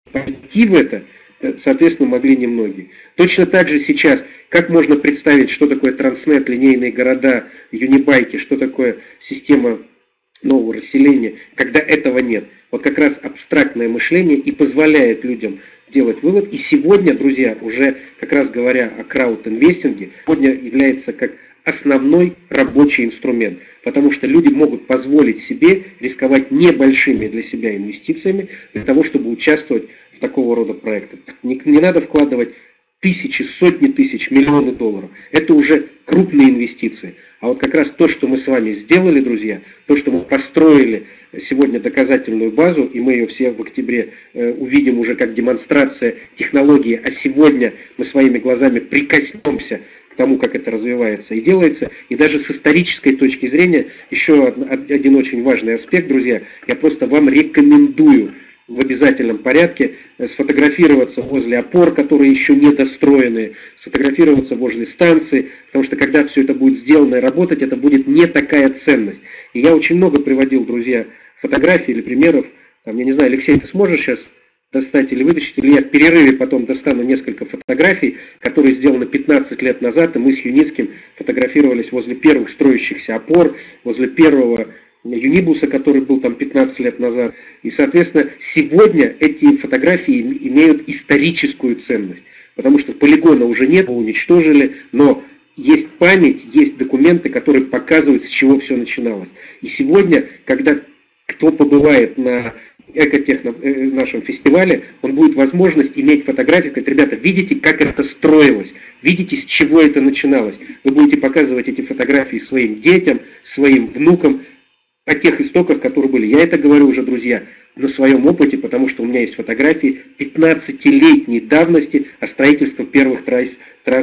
пойти в это, соответственно, могли немногие. Точно так же сейчас, как можно представить, что такое Транснет, линейные города, юнибайки, что такое система нового расселения, когда этого нет. Вот как раз абстрактное мышление и позволяет людям делать вывод. И сегодня, друзья, уже как раз говоря о краудинвестинге, сегодня является как основной рабочий инструмент, потому что люди могут позволить себе рисковать небольшими для себя инвестициями для того, чтобы участвовать в такого рода проектах. Не надо вкладывать тысячи, сотни тысяч, миллионы долларов. Это уже крупные инвестиции. А вот как раз то, что мы с вами сделали, друзья, то, что мы построили сегодня доказательную базу, и мы ее все в октябре увидим уже как демонстрация технологии, а сегодня мы своими глазами прикоснемся к тому, как это развивается и делается. И даже с исторической точки зрения, еще один очень важный аспект, друзья, я просто вам рекомендую в обязательном порядке сфотографироваться возле опор, которые еще не достроены, сфотографироваться возле станции, потому что когда все это будет сделано и работать, это будет не такая ценность. И я очень много приводил, друзья, фотографий или примеров. Там, я не знаю, Алексей, ты сможешь сейчас достать или вытащить, или я в перерыве потом достану несколько фотографий, которые сделаны 15 лет назад, и мы с Юницким фотографировались возле первых строящихся опор, возле первого юнибуса, который был там 15 лет назад. И, соответственно, сегодня эти фотографии имеют историческую ценность, потому что полигона уже нет, его уничтожили, но есть память, есть документы, которые показывают, с чего все начиналось. И сегодня, когда кто побывает на экотехно нашем фестивале, он будет возможность иметь фотографии, сказать: ребята, видите, как это строилось, видите, с чего это начиналось. Вы будете показывать эти фотографии своим детям, своим внукам, о тех истоках, которые были. Я это говорю уже, друзья, на своем опыте, потому что у меня есть фотографии 15-летней давности о строительстве первых трасс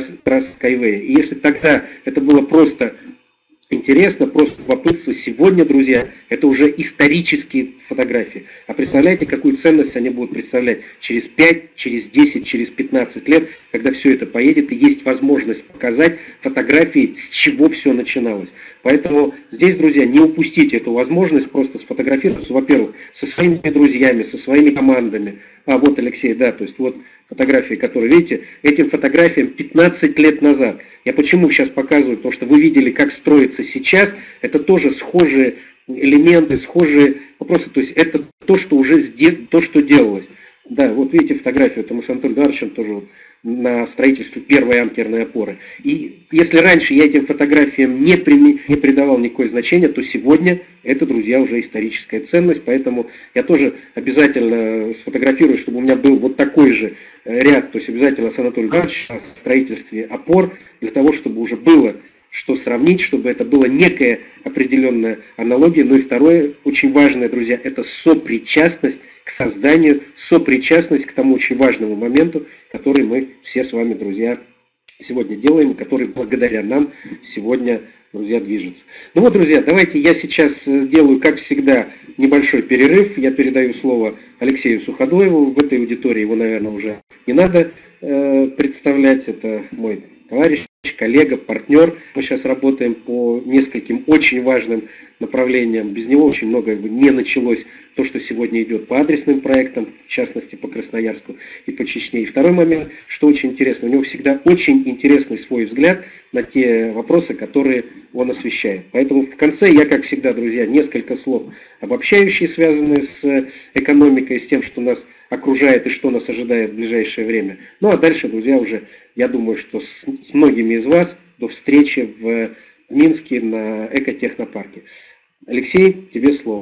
Skyway. И если тогда это было просто интересно, просто любопытство, сегодня, друзья, это уже исторические фотографии. А представляете, какую ценность они будут представлять через 5, через 10, через 15 лет, когда все это поедет, и есть возможность показать фотографии, с чего все начиналось. Поэтому здесь, друзья, не упустите эту возможность просто сфотографироваться, во-первых, со своими друзьями, со своими командами. А вот, Алексей, да, то есть вот фотографии, которые, видите, этим фотографиям 15 лет назад. Я почему сейчас показываю? Потому что вы видели, как строится сейчас. Это тоже схожие элементы, схожие вопросы. То есть это то, что уже то, что делалось. Да, вот видите фотографию, это мы с Анатолием Эдуардовичем тоже вот на строительстве первой анкерной опоры. И если раньше я этим фотографиям не придавал никакое значение, то сегодня это, друзья, уже историческая ценность. Поэтому я тоже обязательно сфотографирую, чтобы у меня был вот такой же ряд, то есть обязательно с Анатолием Эдуардовичем о строительстве опор, для того, чтобы уже было что сравнить, чтобы это была некая определенная аналогия. Ну и второе, очень важное, друзья, это сопричастность к созданию, сопричастность к тому очень важному моменту, который мы все с вами, друзья, сегодня делаем, и который благодаря нам сегодня, друзья, движется. Ну вот, друзья, давайте я сейчас делаю, как всегда, небольшой перерыв. Я передаю слово Алексею Суходоеву. В этой аудитории его, наверное, уже не надо представлять. Это мой товарищ, коллега, партнер. Мы сейчас работаем по нескольким очень важным направлениям. Без него очень много не началось то, что сегодня идет по адресным проектам, в частности по Красноярску и по Чечне. И второй момент, что очень интересно, у него всегда очень интересный свой взгляд на те вопросы, которые он освещает. Поэтому в конце я, как всегда, друзья, несколько слов обобщающие, связанные с экономикой, с тем, что нас окружает и что нас ожидает в ближайшее время. Ну а дальше, друзья, уже, я думаю, что с многими из вас до встречи в Минске на экотехнопарке. Алексей, тебе слово.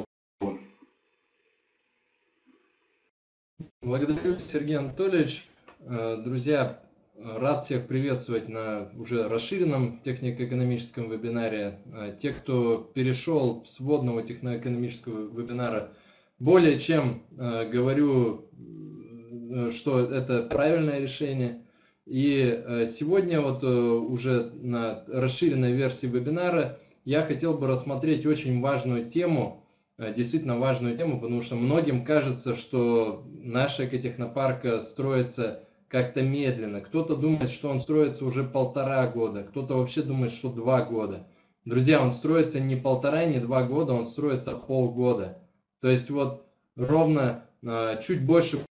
Благодарю, Сергей Анатольевич. Друзья, рад всех приветствовать на уже расширенном технико-экономическом вебинаре. Те, кто перешел с вводного техноэкономического вебинара, более чем говорю, что это правильное решение. И сегодня вот уже на расширенной версии вебинара я хотел бы рассмотреть очень важную тему, действительно важную тему, потому что многим кажется, что наш экотехнопарк строится как-то медленно. Кто-то думает, что он строится уже 1,5 года, кто-то вообще думает, что 2 года. Друзья, он строится не 1,5, не 2 года, он строится полгода. То есть вот ровно чуть больше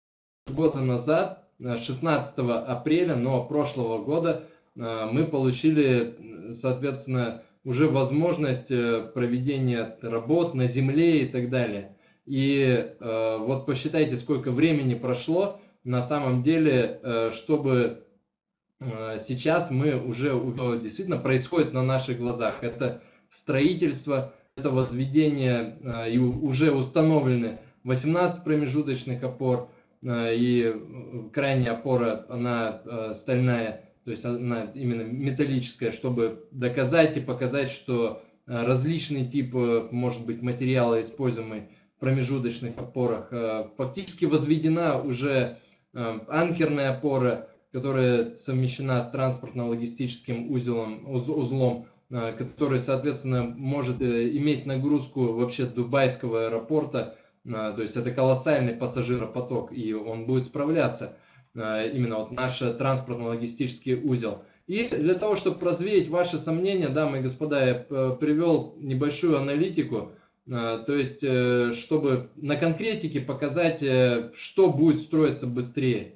года назад, 16 апреля, но прошлого года, мы получили, соответственно, уже возможность проведения работ на земле и так далее. И вот посчитайте, сколько времени прошло на самом деле, чтобы сейчас мы уже действительно происходит на наших глазах. Это строительство, это возведение, и уже установлены 18 промежуточных опор, и крайняя опора, она стальная, то есть она именно металлическая, чтобы доказать и показать, что различный тип, может быть, материала, используемый в промежуточных опорах, фактически возведена уже анкерная опора, которая совмещена с транспортно-логистическим узлом, который, соответственно, может иметь нагрузку вообще Дубайского аэропорта. То есть это колоссальный пассажиропоток, и он будет справляться, именно вот наш транспортно-логистический узел. И для того, чтобы развеять ваши сомнения, дамы и господа, я привел небольшую аналитику, то есть чтобы на конкретике показать, что будет строиться быстрее.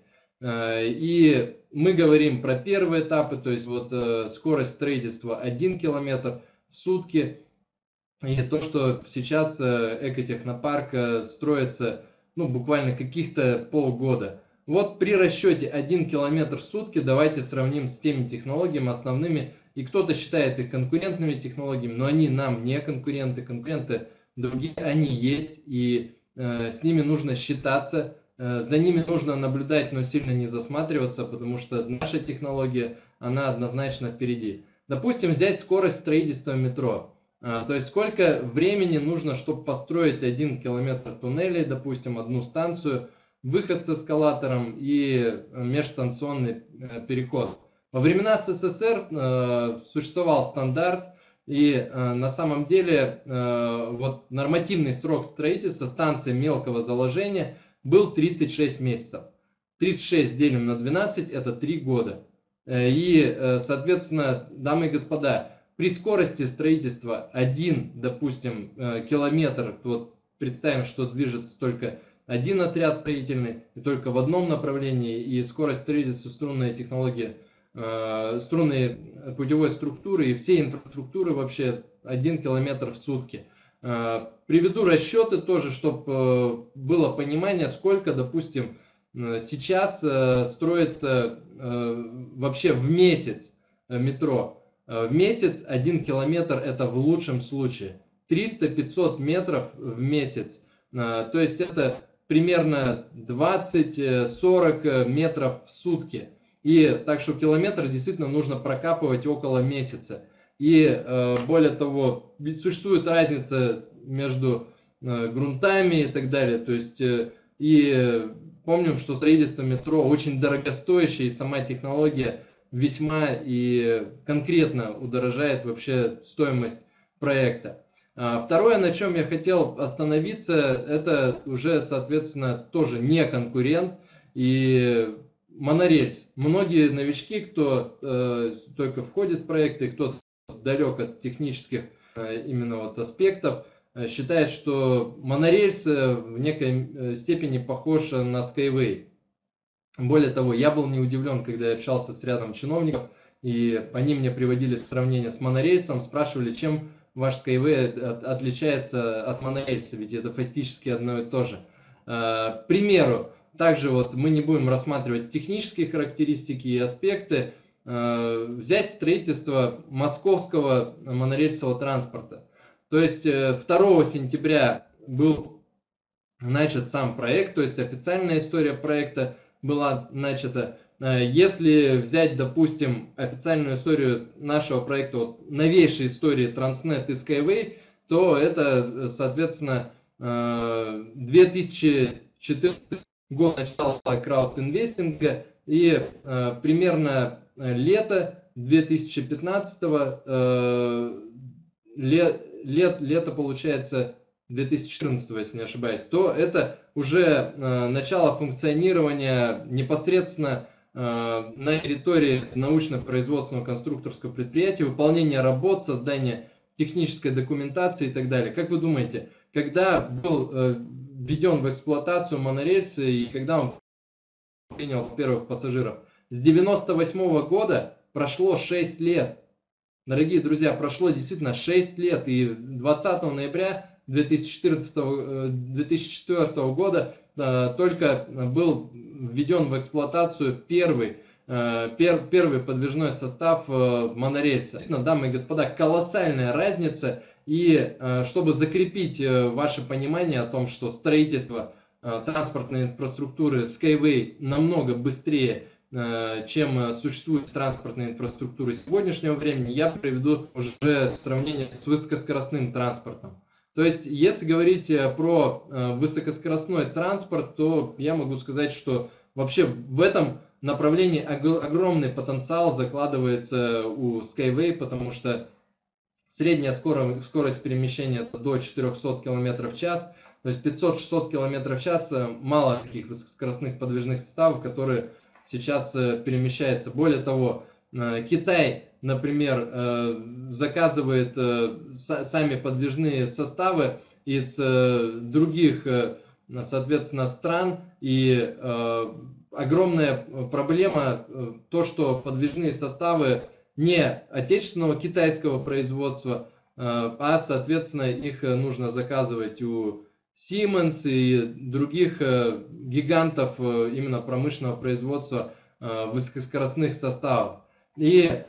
И мы говорим про первые этапы, то есть вот скорость строительства 1 километр в сутки. И то, что сейчас экотехнопарк строится, ну, буквально каких-то полгода. Вот при расчете 1 километр в сутки давайте сравним с теми технологиями основными. И кто-то считает их конкурентными технологиями, но они нам не конкуренты. Конкуренты другие, они есть, и с ними нужно считаться. За ними нужно наблюдать, но сильно не засматриваться, потому что наша технология, она однозначно впереди. Допустим, взять скорость строительства метро. То есть сколько времени нужно, чтобы построить 1 километр туннелей, допустим, одну станцию, выход с эскалатором и межстанционный переход. Во времена СССР существовал стандарт, и на самом деле вот нормативный срок строительства станции мелкого заложения был 36 месяцев. 36 делим на 12 – это 3 года. И, соответственно, дамы и господа, при скорости строительства 1, допустим, километр, вот представим, что движется только один отряд строительный, и только в одном направлении, и скорость строительства струнной технологии, струнной путевой структуры и всей инфраструктуры вообще 1 километр в сутки. Приведу расчеты тоже, чтобы было понимание, сколько, допустим, сейчас строится вообще в месяц метро. В месяц 1 километр это в лучшем случае 300-500 метров в месяц. То есть это примерно 20-40 метров в сутки. И так что километр действительно нужно прокапывать около месяца. И более того, существует разница между грунтами и так далее. То есть и помним, что строительство метро очень дорогостоящее, и сама технология весьма и конкретно удорожает вообще стоимость проекта. Второе, на чем я хотел остановиться, это уже, соответственно, тоже не конкурент и монорельс. Многие новички, кто только входит в проекты, кто далек от технических именно вот аспектов, считает, что монорельс в некой степени похож на Skyway. Более того, я был не удивлен, когда я общался с рядом чиновников, и они мне приводили сравнение с монорельсом, спрашивали, чем ваш Skyway отличается от монорельса, ведь это фактически одно и то же. К примеру, также вот мы не будем рассматривать технические характеристики и аспекты, взять строительство московского монорельсового транспорта. То есть 2 сентября был начат сам проект, то есть официальная история проекта была начата. Если взять, допустим, официальную историю нашего проекта, вот, новейшей истории Transnet и Skyway, то это, соответственно, 2014 год начала краудинвестинга, и примерно лето 2015, лето получается 2014, если не ошибаюсь, то это уже начало функционирования непосредственно на территории научно-производственного конструкторского предприятия, выполнение работ, создание технической документации и так далее. Как вы думаете, когда был введен в эксплуатацию монорельс и когда он принял первых пассажиров. С 98 года прошло 6 лет. Дорогие друзья, прошло действительно 6 лет, и 20 ноября 2004 года только был введен в эксплуатацию первый подвижной состав монорельса. Дамы и господа, колоссальная разница, и чтобы закрепить ваше понимание о том, что строительство транспортной инфраструктуры Skyway намного быстрее, чем существует транспортная инфраструктура сегодняшнего времени, я приведу уже сравнение с высокоскоростным транспортом. То есть, если говорить про высокоскоростной транспорт, то я могу сказать, что вообще в этом направлении огромный потенциал закладывается у Skyway, потому что средняя скорость перемещения до 400 км в час, то есть 500-600 км в час, мало таких высокоскоростных подвижных составов, которые сейчас перемещаются. Более того, Китай, например, заказывает сами подвижные составы из других, соответственно, стран, и огромная проблема то, что подвижные составы не отечественного китайского производства, а, соответственно, их нужно заказывать у Siemens и других гигантов именно промышленного производства высокоскоростных составов. И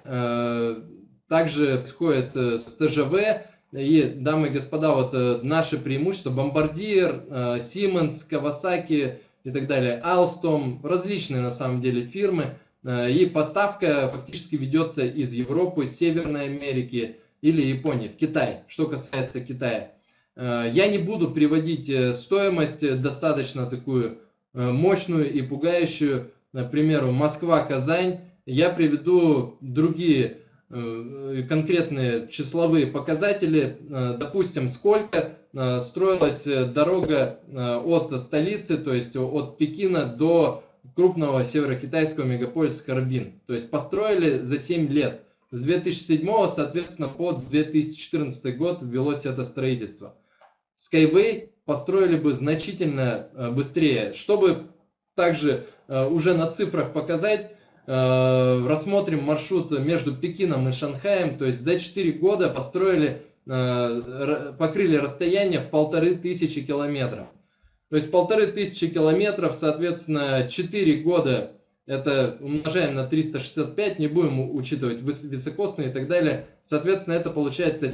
также происходит с ТЖВ. И, дамы и господа, вот наши преимущества: Bombardier, Siemens, Kawasaki и так далее, Alstom, различные на самом деле фирмы. И поставка фактически ведется из Европы, Северной Америки или Японии в Китай, что касается Китая. Я не буду приводить стоимость достаточно такую мощную и пугающую, к примеру, Москва-Казань. Я приведу другие конкретные числовые показатели. Допустим, сколько строилась дорога от столицы, то есть от Пекина до крупного северокитайского мегаполиса Харбин. То есть построили за 7 лет. С 2007, соответственно, по 2014 год ввелось это строительство. Skyway построили бы значительно быстрее. Чтобы также уже на цифрах показать, рассмотрим маршрут между Пекином и Шанхаем. То есть за 4 года покрыли расстояние в 1500 километров. То есть 1500 километров, соответственно, 4 года, это умножаем на 365, не будем учитывать високосные и так далее. Соответственно, это получается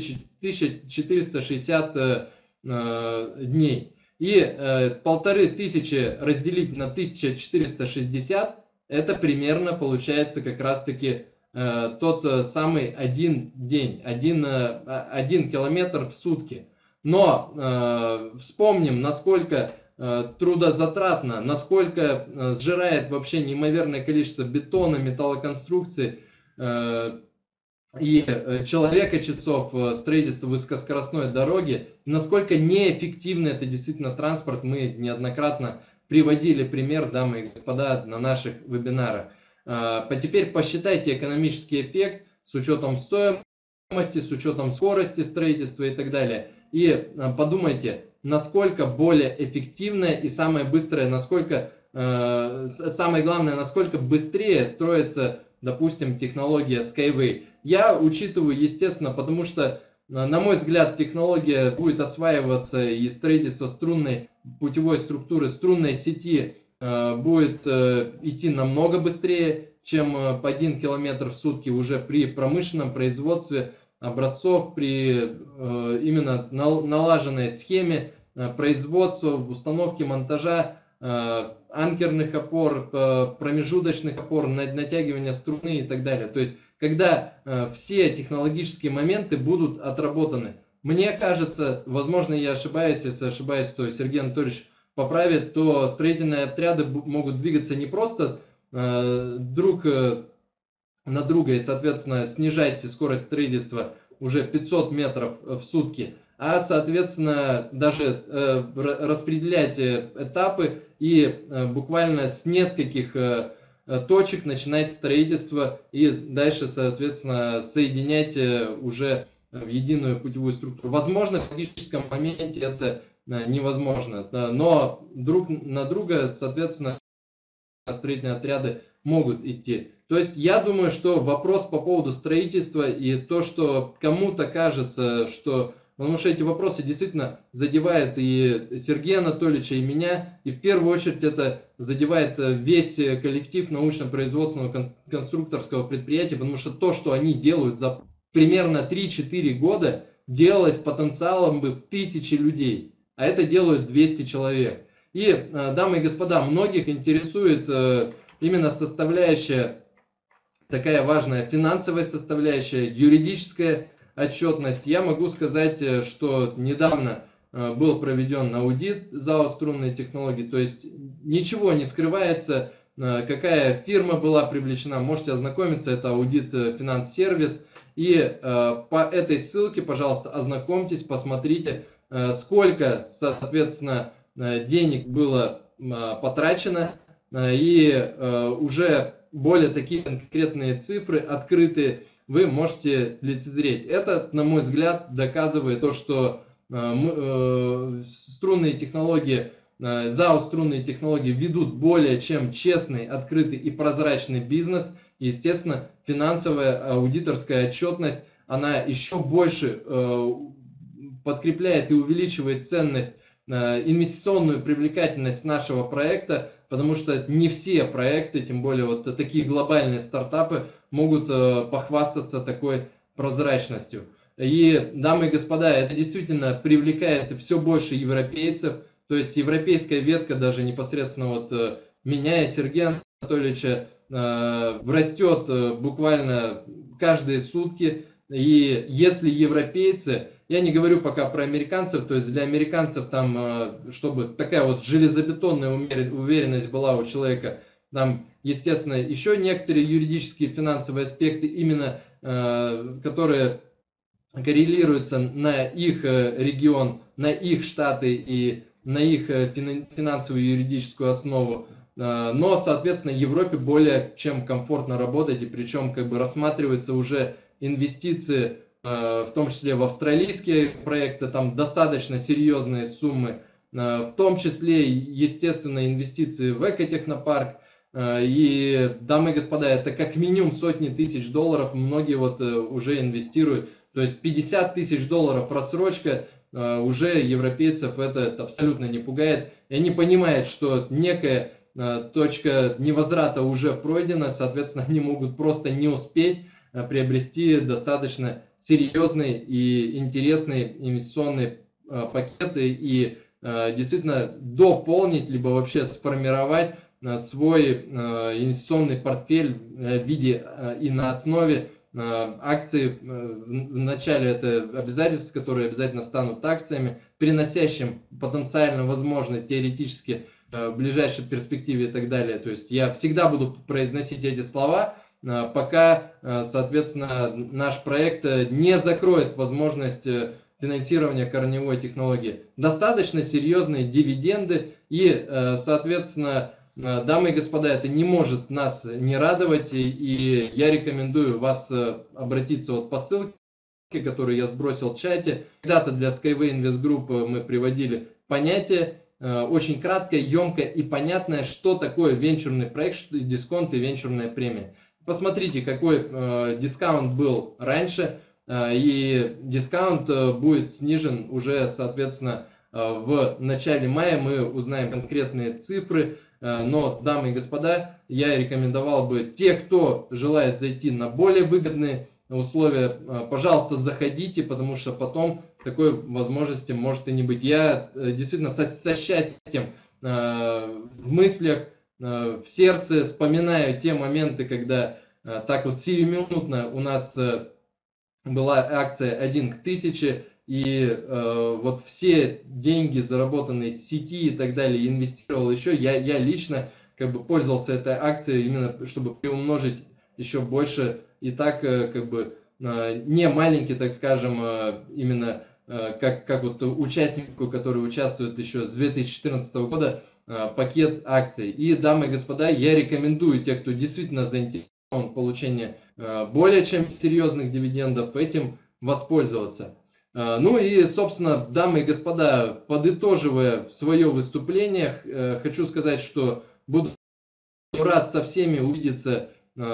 1460 дней. И 1500 разделить на 1460, это примерно получается как раз-таки тот самый один день, один километр в сутки. Но вспомним, насколько трудозатратно, насколько сжирает вообще неимоверное количество бетона, металлоконструкций и человека часов строительства высокоскоростной дороги, насколько неэффективный это действительно транспорт. Мы неоднократно приводили пример, дамы и господа, на наших вебинарах. Теперь посчитайте экономический эффект с учетом стоимости, с учетом скорости строительства и так далее. И подумайте, насколько более эффективная и самая быстрая, самое главное, насколько быстрее строится, допустим, технология Skyway. Я учитываю, естественно, потому что, на мой взгляд, технология будет осваиваться, и строительство струнной путевой структуры, струнной сети будет идти намного быстрее, чем по 1 километр в сутки уже при промышленном производстве образцов, при именно налаженной схеме производства, установки, монтажа анкерных опор, промежуточных опор, натягивания струны и так далее. То есть, когда все технологические моменты будут отработаны. Мне кажется, возможно, я ошибаюсь, если ошибаюсь, то Сергей Анатольевич поправит, то строительные отряды могут двигаться не просто друг на друга и, соответственно, снижать скорость строительства уже 500 метров в сутки, а, соответственно, даже распределять этапы и буквально с нескольких точек начинать строительство и дальше, соответственно, соединять уже в единую путевую структуру. Возможно, в физическом моменте это невозможно, но друг на друга, соответственно, строительные отряды могут идти. То есть я думаю, что вопрос по поводу строительства и то, что кому-то кажется, что... Потому что эти вопросы действительно задевают и Сергея Анатольевича, и меня, и в первую очередь это задевает весь коллектив научно-производственного конструкторского предприятия, потому что то, что они делают за примерно 3-4 года, делалось потенциалом бы в 1000 людей, а это делают 200 человек. И, дамы и господа, многих интересует именно составляющая, такая важная финансовая составляющая, юридическая отчетность. Я могу сказать, что недавно был проведен аудит ЗАО «Струнные технологии», то есть ничего не скрывается, какая фирма была привлечена, можете ознакомиться, это аудит «Финанс-сервис». И по этой ссылке, пожалуйста, ознакомьтесь, посмотрите, сколько, соответственно, денег было потрачено, и уже более такие конкретные цифры открытые вы можете лицезреть. Это, на мой взгляд, доказывает то, что струнные технологии, ЗАО «Струнные технологии» ведут более чем честный, открытый и прозрачный бизнес. Естественно, финансовая аудиторская отчетность, она еще больше подкрепляет и увеличивает ценность, инвестиционную привлекательность нашего проекта, потому что не все проекты, тем более вот такие глобальные стартапы, могут похвастаться такой прозрачностью. И, дамы и господа, это действительно привлекает все больше европейцев, то есть европейская ветка, даже непосредственно вот меня и Сергея Анатольевича, растет буквально каждые сутки. И если европейцы, я не говорю пока про американцев, то есть для американцев там, чтобы такая вот железобетонная уверенность была у человека, там, естественно, еще некоторые юридические финансовые аспекты, именно которые коррелируются на их регион, на их штаты и на их финансовую юридическую основу. Но, соответственно, Европе более чем комфортно работать, и причем как бы рассматриваются уже инвестиции, в том числе в австралийские проекты, там достаточно серьезные суммы, в том числе, естественно, инвестиции в экотехнопарк. И, дамы и господа, это как минимум сотни тысяч долларов многие вот уже инвестируют. То есть 50 тысяч долларов рассрочка, уже европейцев это абсолютно не пугает. И они понимают, что некая точка невозврата уже пройдена, соответственно, они могут просто не успеть приобрести достаточно серьезные и интересные инвестиционные пакеты и действительно дополнить, либо вообще сформировать свой инвестиционный портфель в виде и на основе акций. В начале это обязательства, которые обязательно станут акциями, приносящим потенциально, возможно, теоретически в ближайшей перспективе и так далее. То есть я всегда буду произносить эти слова, пока, соответственно, наш проект не закроет возможность финансирования корневой технологии. Достаточно серьезные дивиденды и, соответственно, дамы и господа, это не может нас не радовать, и я рекомендую вас обратиться вот по ссылке, которую я сбросил в чате. Когда-то для Skyway Invest Group мы приводили понятие, очень краткое, емкое и понятное, что такое венчурный проект, что дисконт и венчурная премия. Посмотрите, какой дискаунт был раньше, и дискаунт будет снижен уже, соответственно, в начале мая. Мы узнаем конкретные цифры, но, дамы и господа, я рекомендовал бы, те, кто желает зайти на более выгодные условия, пожалуйста, заходите, потому что потом такой возможности может и не быть. Я действительно со счастьем в мыслях, в сердце вспоминаю те моменты, когда так вот сиюминутно у нас была акция 1 к 1000, и вот все деньги, заработанные с сети и так далее, инвестировал еще. Я лично как бы пользовался этой акцией именно, чтобы приумножить еще больше. И так как бы не маленький, так скажем, именно как вот участнику, который участвует еще с 2014 года, пакет акций. И, дамы и господа, я рекомендую тех, кто действительно заинтересован в получении более чем серьезных дивидендов, этим воспользоваться. Ну и, собственно, дамы и господа, подытоживая свое выступление, хочу сказать, что буду рад со всеми увидеться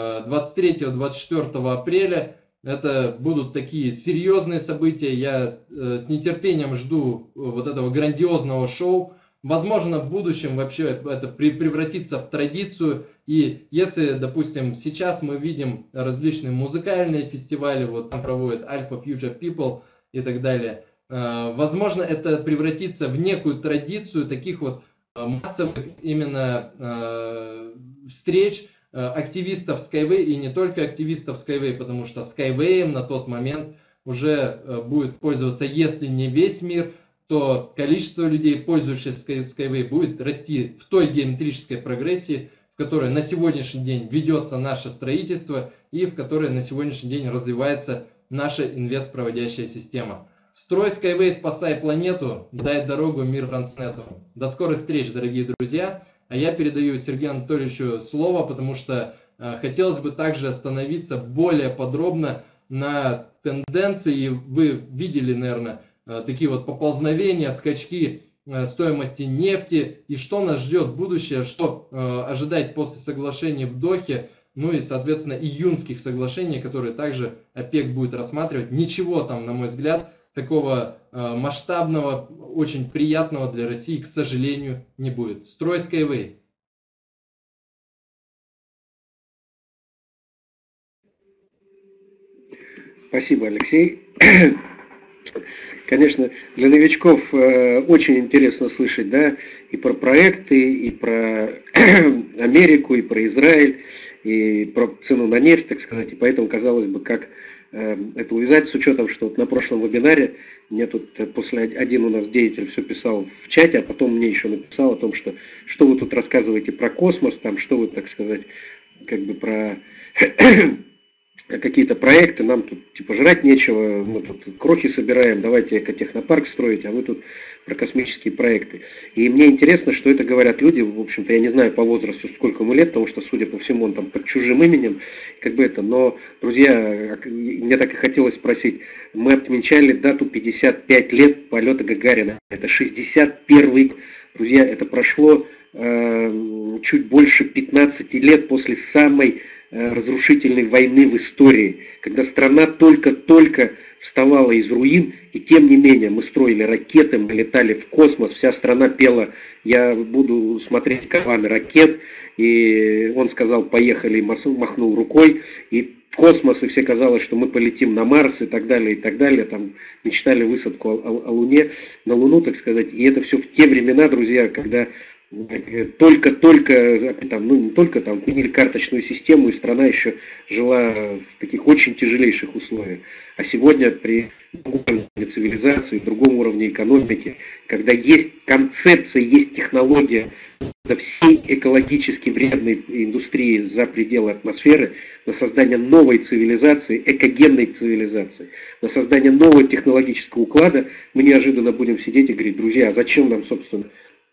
23-24 апреля. Это будут такие серьезные события. Я с нетерпением жду вот этого грандиозного шоу. Возможно, в будущем вообще это превратится в традицию. И если, допустим, сейчас мы видим различные музыкальные фестивали, вот там проводят Alpha Future People и так далее, возможно, это превратится в некую традицию таких вот массовых именно встреч активистов Skyway, и не только активистов Skyway, потому что Skyway на тот момент уже будет пользоваться, если не весь мир, то количество людей, пользующихся Skyway, будет расти в той геометрической прогрессии, в которой на сегодняшний день ведется наше строительство и в которой на сегодняшний день развивается наша инвестпроводящая система. Строй Skyway, спасай планету, дай дорогу мир Транснету. До скорых встреч, дорогие друзья. А я передаю Сергею Анатольевичу слово, потому что хотелось бы также остановиться более подробно на тенденции. Вы видели, наверное, такие вот поползновения, скачки стоимости нефти и что нас ждет в будущее, что ожидать после соглашений в Дохе, ну и, соответственно, июньских соглашений, которые также ОПЕК будет рассматривать. Ничего там, на мой взгляд, такого масштабного, очень приятного для России, к сожалению, не будет. Строй Skyway. Спасибо, Алексей. Конечно, для новичков очень интересно слышать, да, и про проекты, и про Америку, и про Израиль, и про цену на нефть, так сказать. И поэтому, казалось бы, как это увязать, с учетом, что вот на прошлом вебинаре мне тут один у нас деятель все писал в чате, а потом мне еще написал о том, что вы тут рассказываете про космос, там, что вы, так сказать, как бы про какие-то проекты, нам тут типа жрать нечего, мы тут крохи собираем, давайте экотехнопарк строить, а вы тут про космические проекты. И мне интересно, что это говорят люди, в общем-то, я не знаю по возрасту, сколько ему лет, потому что, судя по всему, он там под чужим именем, как бы это, но, друзья, мне так и хотелось спросить, мы отмечали дату 55 лет полета Гагарина, это 61-й, друзья, это прошло чуть больше 15 лет после самой разрушительной войны в истории, когда страна только-только вставала из руин, и тем не менее мы строили ракеты, мы летали в космос, вся страна пела «Я буду смотреть караваны ракет», и он сказал «поехали», махнул рукой, и в космос, и все казалось, что мы полетим на Марс и так далее, там мечтали высадку о Луне, на Луну, так сказать, и это все в те времена, друзья, когда только-только, там, ну не только там, приняли карточную систему, и страна еще жила в таких очень тяжелейших условиях. А сегодня при другом уровне цивилизации, другом уровне экономики, когда есть концепция, есть технология всей экологически вредной индустрии за пределы атмосферы, на создание новой цивилизации, экогенной цивилизации, на создание нового технологического уклада, мы неожиданно будем сидеть и говорить: друзья, а зачем нам, собственно,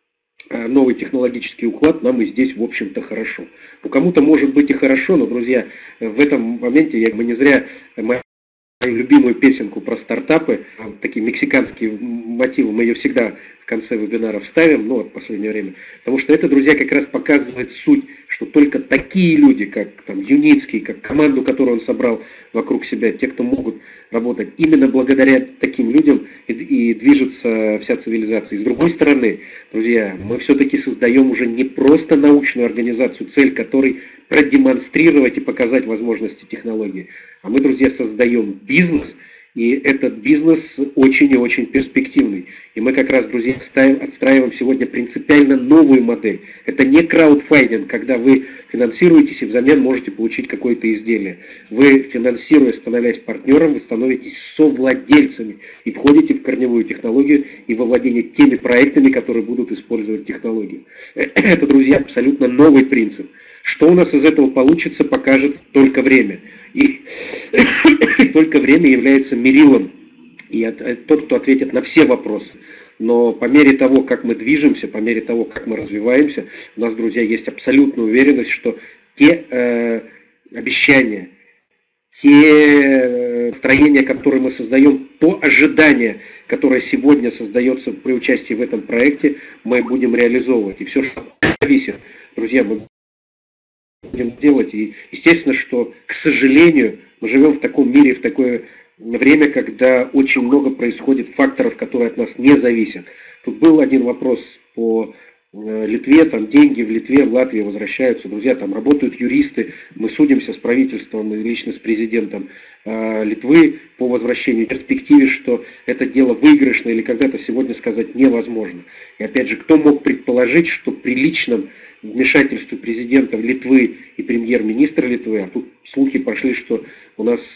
новый технологический уклад, нам и здесь, в общем-то, хорошо. Ну, кому-то может быть и хорошо, но, друзья, в этом моменте мы не зря мою любимую песенку про стартапы, такие мексиканские мотивы, мы ее всегда в конце вебинаров ставим, ну, вот в последнее время, потому что это, друзья, как раз показывает суть, что только такие люди, как там Юницкий, как команду, которую он собрал вокруг себя, те, кто могут работать, именно благодаря таким людям и движется вся цивилизация. И с другой стороны, друзья, мы все-таки создаем уже не просто научную организацию, цель которой продемонстрировать и показать возможности технологии, а мы, друзья, создаем бизнес, и этот бизнес очень и очень перспективный. И мы как раз, друзья, отстраиваем сегодня принципиально новую модель. Это не краудфандинг, когда вы финансируетесь и взамен можете получить какое-то изделие. Вы, финансируя, становясь партнером, вы становитесь совладельцами и входите в корневую технологию и во владение теми проектами, которые будут использовать технологию. Это, друзья, абсолютно новый принцип. Что у нас из этого получится, покажет только время. И только время является мерилом, и тот, кто ответит на все вопросы. Но по мере того, как мы движемся, по мере того, как мы развиваемся, у нас, друзья, есть абсолютная уверенность, что те обещания, те строения, которые мы создаем, то ожидание, которое сегодня создается при участии в этом проекте, мы будем реализовывать. И все, что зависит, друзья, мы будем делать. И естественно, что, к сожалению, мы живем в таком мире, в такое время, когда очень много происходит факторов, которые от нас не зависят. Тут был один вопрос по Литве, там деньги в Литве, в Латвии возвращаются, друзья, там работают юристы, мы судимся с правительством и лично с президентом Литвы по возвращению, в перспективе, что это дело выигрышное или когда-то сегодня сказать невозможно. И опять же, кто мог предположить, что при личном вмешательстве президента Литвы и премьер-министра Литвы, а тут слухи пошли, что у нас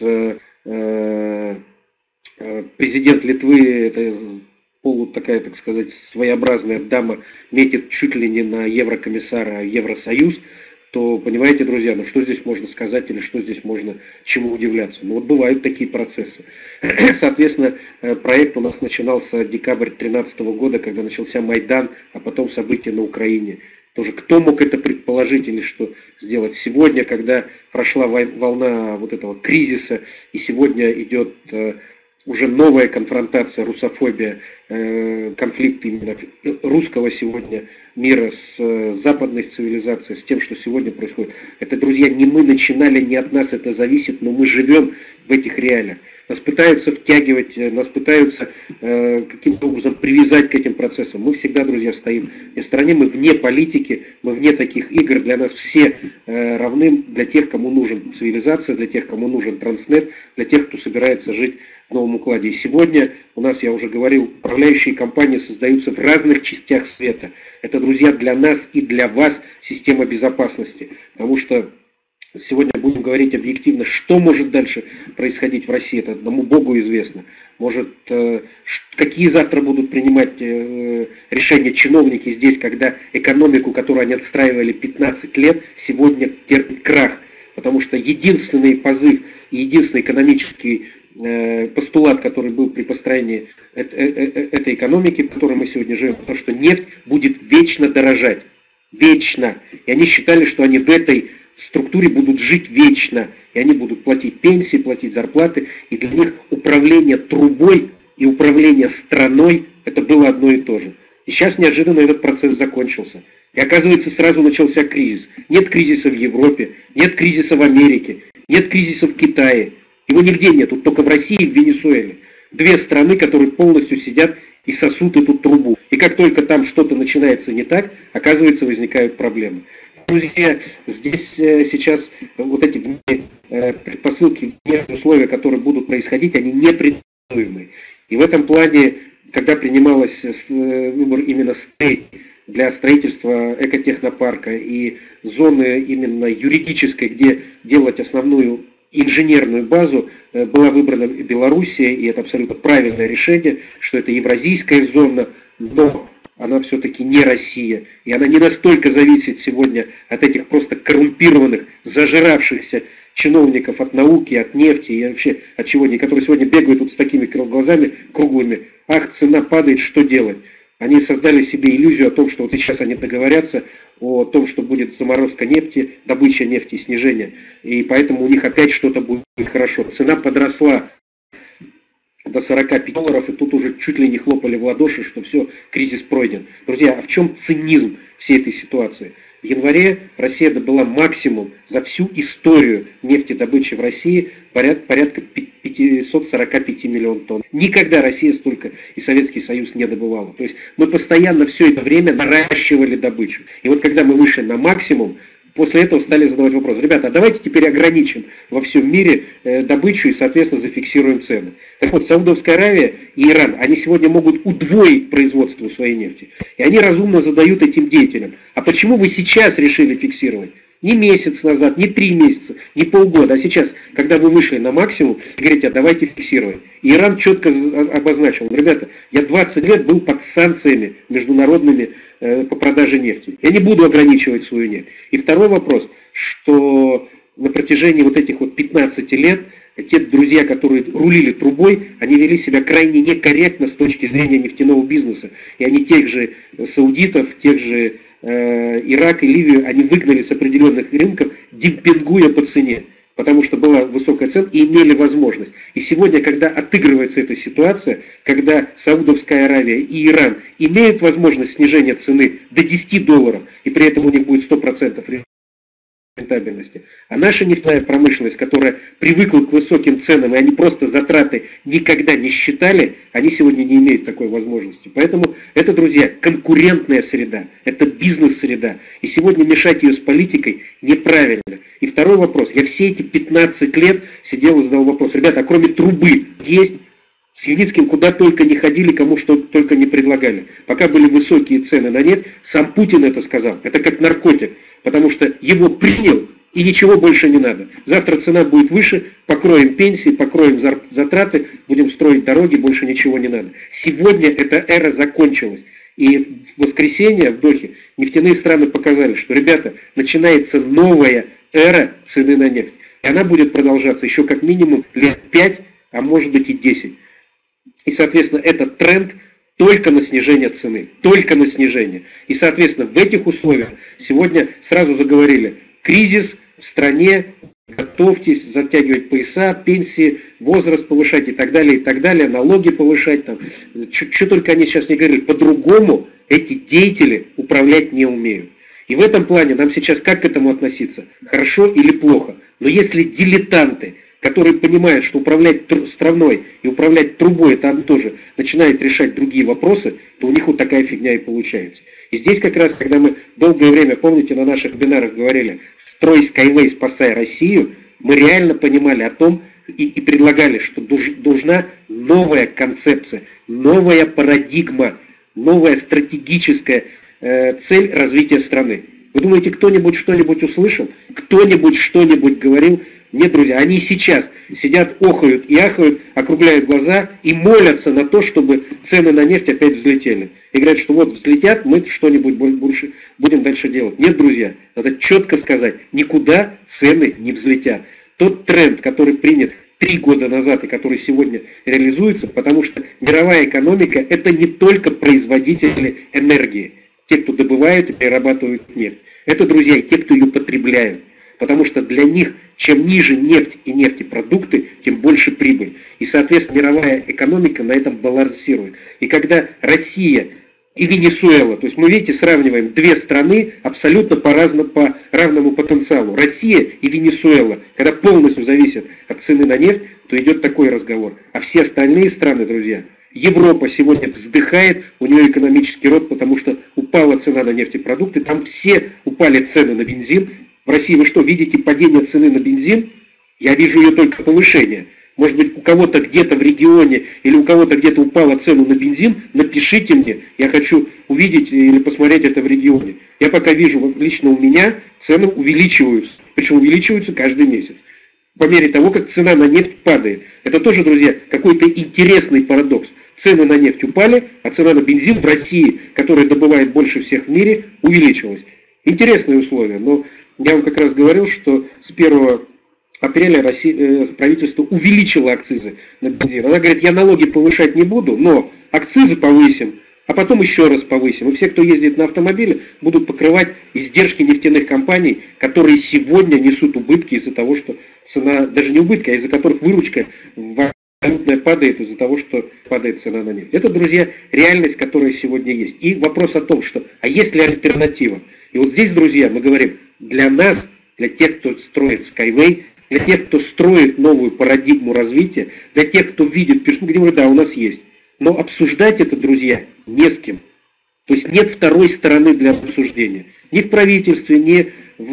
президент Литвы, это такая, так сказать, своеобразная дама, метит чуть ли не на еврокомиссара Евросоюз, то, понимаете, друзья, ну что здесь можно сказать или что здесь можно чему удивляться? Ну вот бывают такие процессы. Соответственно, проект у нас начинался декабрь 2013 года, когда начался Майдан, а потом события на Украине. Тоже кто мог это предположить или что сделать? Сегодня, когда прошла волна вот этого кризиса, и сегодня идет уже новая конфронтация, русофобия, конфликт именно русского сегодня мира с западной цивилизацией, с тем, что сегодня происходит. Это, друзья, не мы начинали, не от нас это зависит, но мы живем в этих реалиях. Нас пытаются втягивать, нас пытаются каким-то образом привязать к этим процессам. Мы всегда, друзья, стоим на стороне, мы вне политики, мы вне таких игр. Для нас все равны, для тех, кому нужен цивилизация, для тех, кому нужен транснет, для тех, кто собирается жить в новом укладе. И сегодня у нас, я уже говорил, управляющие компании создаются в разных частях света. Это, друзья, для нас и для вас система безопасности. Потому что сегодня будем говорить объективно, что может дальше происходить в России, это одному Богу известно. Может, какие завтра будут принимать решения чиновники здесь, когда экономику, которую они отстраивали 15 лет, сегодня терпит крах. Потому что единственный позыв и единственный экономический постулат, который был при построении этой экономики, в которой мы сегодня живем, то, что нефть будет вечно дорожать. Вечно. И они считали, что они в этой структуре будут жить вечно. И они будут платить пенсии, платить зарплаты. И для них управление трубой и управление страной это было одно и то же. И сейчас неожиданно этот процесс закончился. И оказывается, сразу начался кризис. Нет кризиса в Европе, нет кризиса в Америке, нет кризиса в Китае. Его нигде нет, только в России и в Венесуэле. Две страны, которые полностью сидят и сосут эту трубу. И как только там что-то начинается не так, оказывается, возникают проблемы. Друзья, здесь сейчас вот эти предпосылки, условия, которые будут происходить, они непредсказуемые. И в этом плане, когда принималось выбор именно для строительства экотехнопарка и зоны именно юридической, где делать основную инженерную базу, была выбрана Белоруссия, и это абсолютно правильное решение, что это евразийская зона, но она все-таки не Россия. И она не настолько зависит сегодня от этих просто коррумпированных, зажиравшихся чиновников от науки, от нефти и вообще от чего-нибудь, которые сегодня бегают тут с такими глазами круглыми. Ах, цена падает, что делать? Они создали себе иллюзию о том, что вот сейчас они договорятся о том, что будет заморозка нефти, добыча нефти, снижение. И поэтому у них опять что-то будет хорошо. Цена подросла до $45, и тут уже чуть ли не хлопали в ладоши, что все, кризис пройден. Друзья, а в чем цинизм всей этой ситуации? В январе Россия добыла максимум за всю историю нефтедобычи в России порядка 545 миллионов тонн. Никогда Россия столько и Советский Союз не добывала. То есть мы постоянно все это время наращивали добычу. И вот когда мы вышли на максимум, после этого стали задавать вопрос: ребята, а давайте теперь ограничим во всем мире добычу и, соответственно, зафиксируем цены. Так вот, Саудовская Аравия и Иран, они сегодня могут удвоить производство своей нефти. И они разумно задают этим деятелям: а почему вы сейчас решили фиксировать? Не месяц назад, не 3 месяца, не полгода, а сейчас, когда вы вышли на максимум, говорите: а давайте фиксировать. И Иран четко обозначил: ребята, я 20 лет был под санкциями международными по продаже нефти. Я не буду ограничивать свою нефть. И второй вопрос, что на протяжении вот этих вот 15 лет те друзья, которые рулили трубой, они вели себя крайне некорректно с точки зрения нефтяного бизнеса. И они тех же саудитов, тех же Ирак и Ливию, они выгнали с определенных рынков, демпингуя по цене. Потому что была высокая цена и имели возможность. И сегодня, когда отыгрывается эта ситуация, когда Саудовская Аравия и Иран имеют возможность снижения цены до $10, и при этом у них будет 100% рентабельности. А наша нефтяная промышленность, которая привыкла к высоким ценам, и они просто затраты никогда не считали, они сегодня не имеют такой возможности. Поэтому это, друзья, конкурентная среда, это бизнес-среда. И сегодня мешать ее с политикой неправильно. И второй вопрос. Я все эти 15 лет сидел и задал вопрос. Ребята, а кроме трубы есть? С Юницким куда только не ходили, кому что только не предлагали. Пока были высокие цены на нефть, сам Путин это сказал. Это как наркотик, потому что его принял и ничего больше не надо. Завтра цена будет выше, покроем пенсии, покроем затраты, будем строить дороги, больше ничего не надо. Сегодня эта эра закончилась. И в воскресенье в Дохе нефтяные страны показали, что, ребята, начинается новая эра цены на нефть. И она будет продолжаться еще как минимум лет 5, а может быть и 10. И, соответственно, этот тренд только на снижение цены, только на снижение. И, соответственно, в этих условиях сегодня сразу заговорили, кризис в стране, готовьтесь затягивать пояса, пенсии, возраст повышать и так далее, налоги повышать. Там. Что только они сейчас не говорили, по-другому эти деятели управлять не умеют. И в этом плане нам сейчас как к этому относиться? Хорошо или плохо? Но если дилетанты, которые понимают, что управлять страной и управлять трубой, это тоже начинает решать другие вопросы, то у них вот такая фигня и получается. И здесь как раз, когда мы долгое время, помните, на наших вебинарах говорили «Строй Skyway, спасай Россию», мы реально понимали о том и предлагали, что должна новая концепция, новая парадигма, новая стратегическая цель развития страны. Вы думаете, кто-нибудь что-нибудь услышал? Кто-нибудь что-нибудь говорил? Нет, друзья, они сейчас сидят, охают и ахают, округляют глаза и молятся на то, чтобы цены на нефть опять взлетели. И говорят, что вот взлетят, мы что-нибудь больше будем дальше делать. Нет, друзья, надо четко сказать, никуда цены не взлетят. Тот тренд, который принят 3 года назад и который сегодня реализуется, потому что мировая экономика – это не только производители энергии, те, кто добывают и перерабатывают нефть. Это, друзья, те, кто ее потребляют. Потому что для них, чем ниже нефть и нефтепродукты, тем больше прибыль. И, соответственно, мировая экономика на этом балансирует. И когда Россия и Венесуэла, то есть мы, видите, сравниваем две страны абсолютно по равному потенциалу. Россия и Венесуэла, когда полностью зависят от цены на нефть, то идет такой разговор. А все остальные страны, друзья, Европа сегодня вздыхает, у нее экономический рост, потому что упала цена на нефтепродукты, там все упали цены на бензин. В России вы что, видите падение цены на бензин? Я вижу ее только повышение. Может быть, у кого-то где-то в регионе или у кого-то где-то упала цена на бензин, напишите мне, я хочу увидеть или посмотреть это в регионе. Я пока вижу, лично у меня цены увеличиваются, причем увеличиваются каждый месяц. По мере того, как цена на нефть падает. Это тоже, друзья, какой-то интересный парадокс. Цены на нефть упали, а цена на бензин в России, которая добывает больше всех в мире, увеличилась. Интересные условия, но я вам как раз говорил, что с 1 апреля правительство увеличило акцизы на бензин. Она говорит, я налоги повышать не буду, но акцизы повысим, а потом еще раз повысим. И все, кто ездит на автомобиле, будут покрывать издержки нефтяных компаний, которые сегодня несут убытки из-за того, что цена, даже не убытки, а из-за которых выручка валютная падает из-за того, что падает цена на нефть. Это, друзья, реальность, которая сегодня есть. И вопрос о том, что, а есть ли альтернатива? И вот здесь, друзья, мы говорим, для нас, для тех, кто строит Skyway, для тех, кто строит новую парадигму развития, для тех, кто видит перспективу, да, у нас есть. Но обсуждать это, друзья, не с кем. То есть нет второй стороны для обсуждения. Ни в правительстве, ни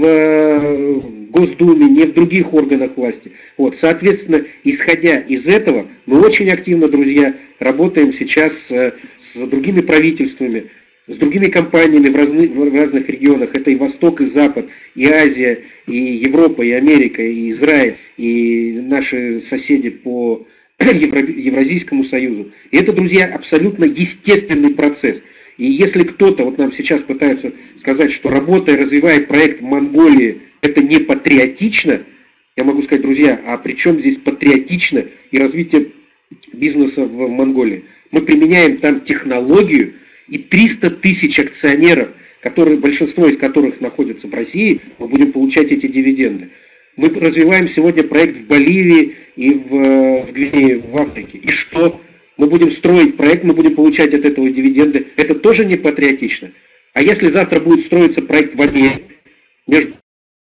в Госдуме, ни в других органах власти. Вот, соответственно, исходя из этого, мы очень активно, друзья, работаем сейчас с другими правительствами, с другими компаниями в разных регионах. Это и Восток, и Запад, и Азия, и Европа, и Америка, и Израиль, и наши соседи по Евразийскому союзу. И это, друзья, абсолютно естественный процесс. И если кто-то, вот нам сейчас пытаются сказать, что работая, развивая проект в Монголии, это не патриотично, я могу сказать, друзья, а при чем здесь патриотично и развитие бизнеса в Монголии? Мы применяем там технологию, и 300 тысяч акционеров, большинство из которых находятся в России, мы будем получать эти дивиденды. Мы развиваем сегодня проект в Боливии и в Гвинее, в Африке. И что? Мы будем строить проект, мы будем получать от этого дивиденды. Это тоже не патриотично. А если завтра будет строиться проект в Америке, между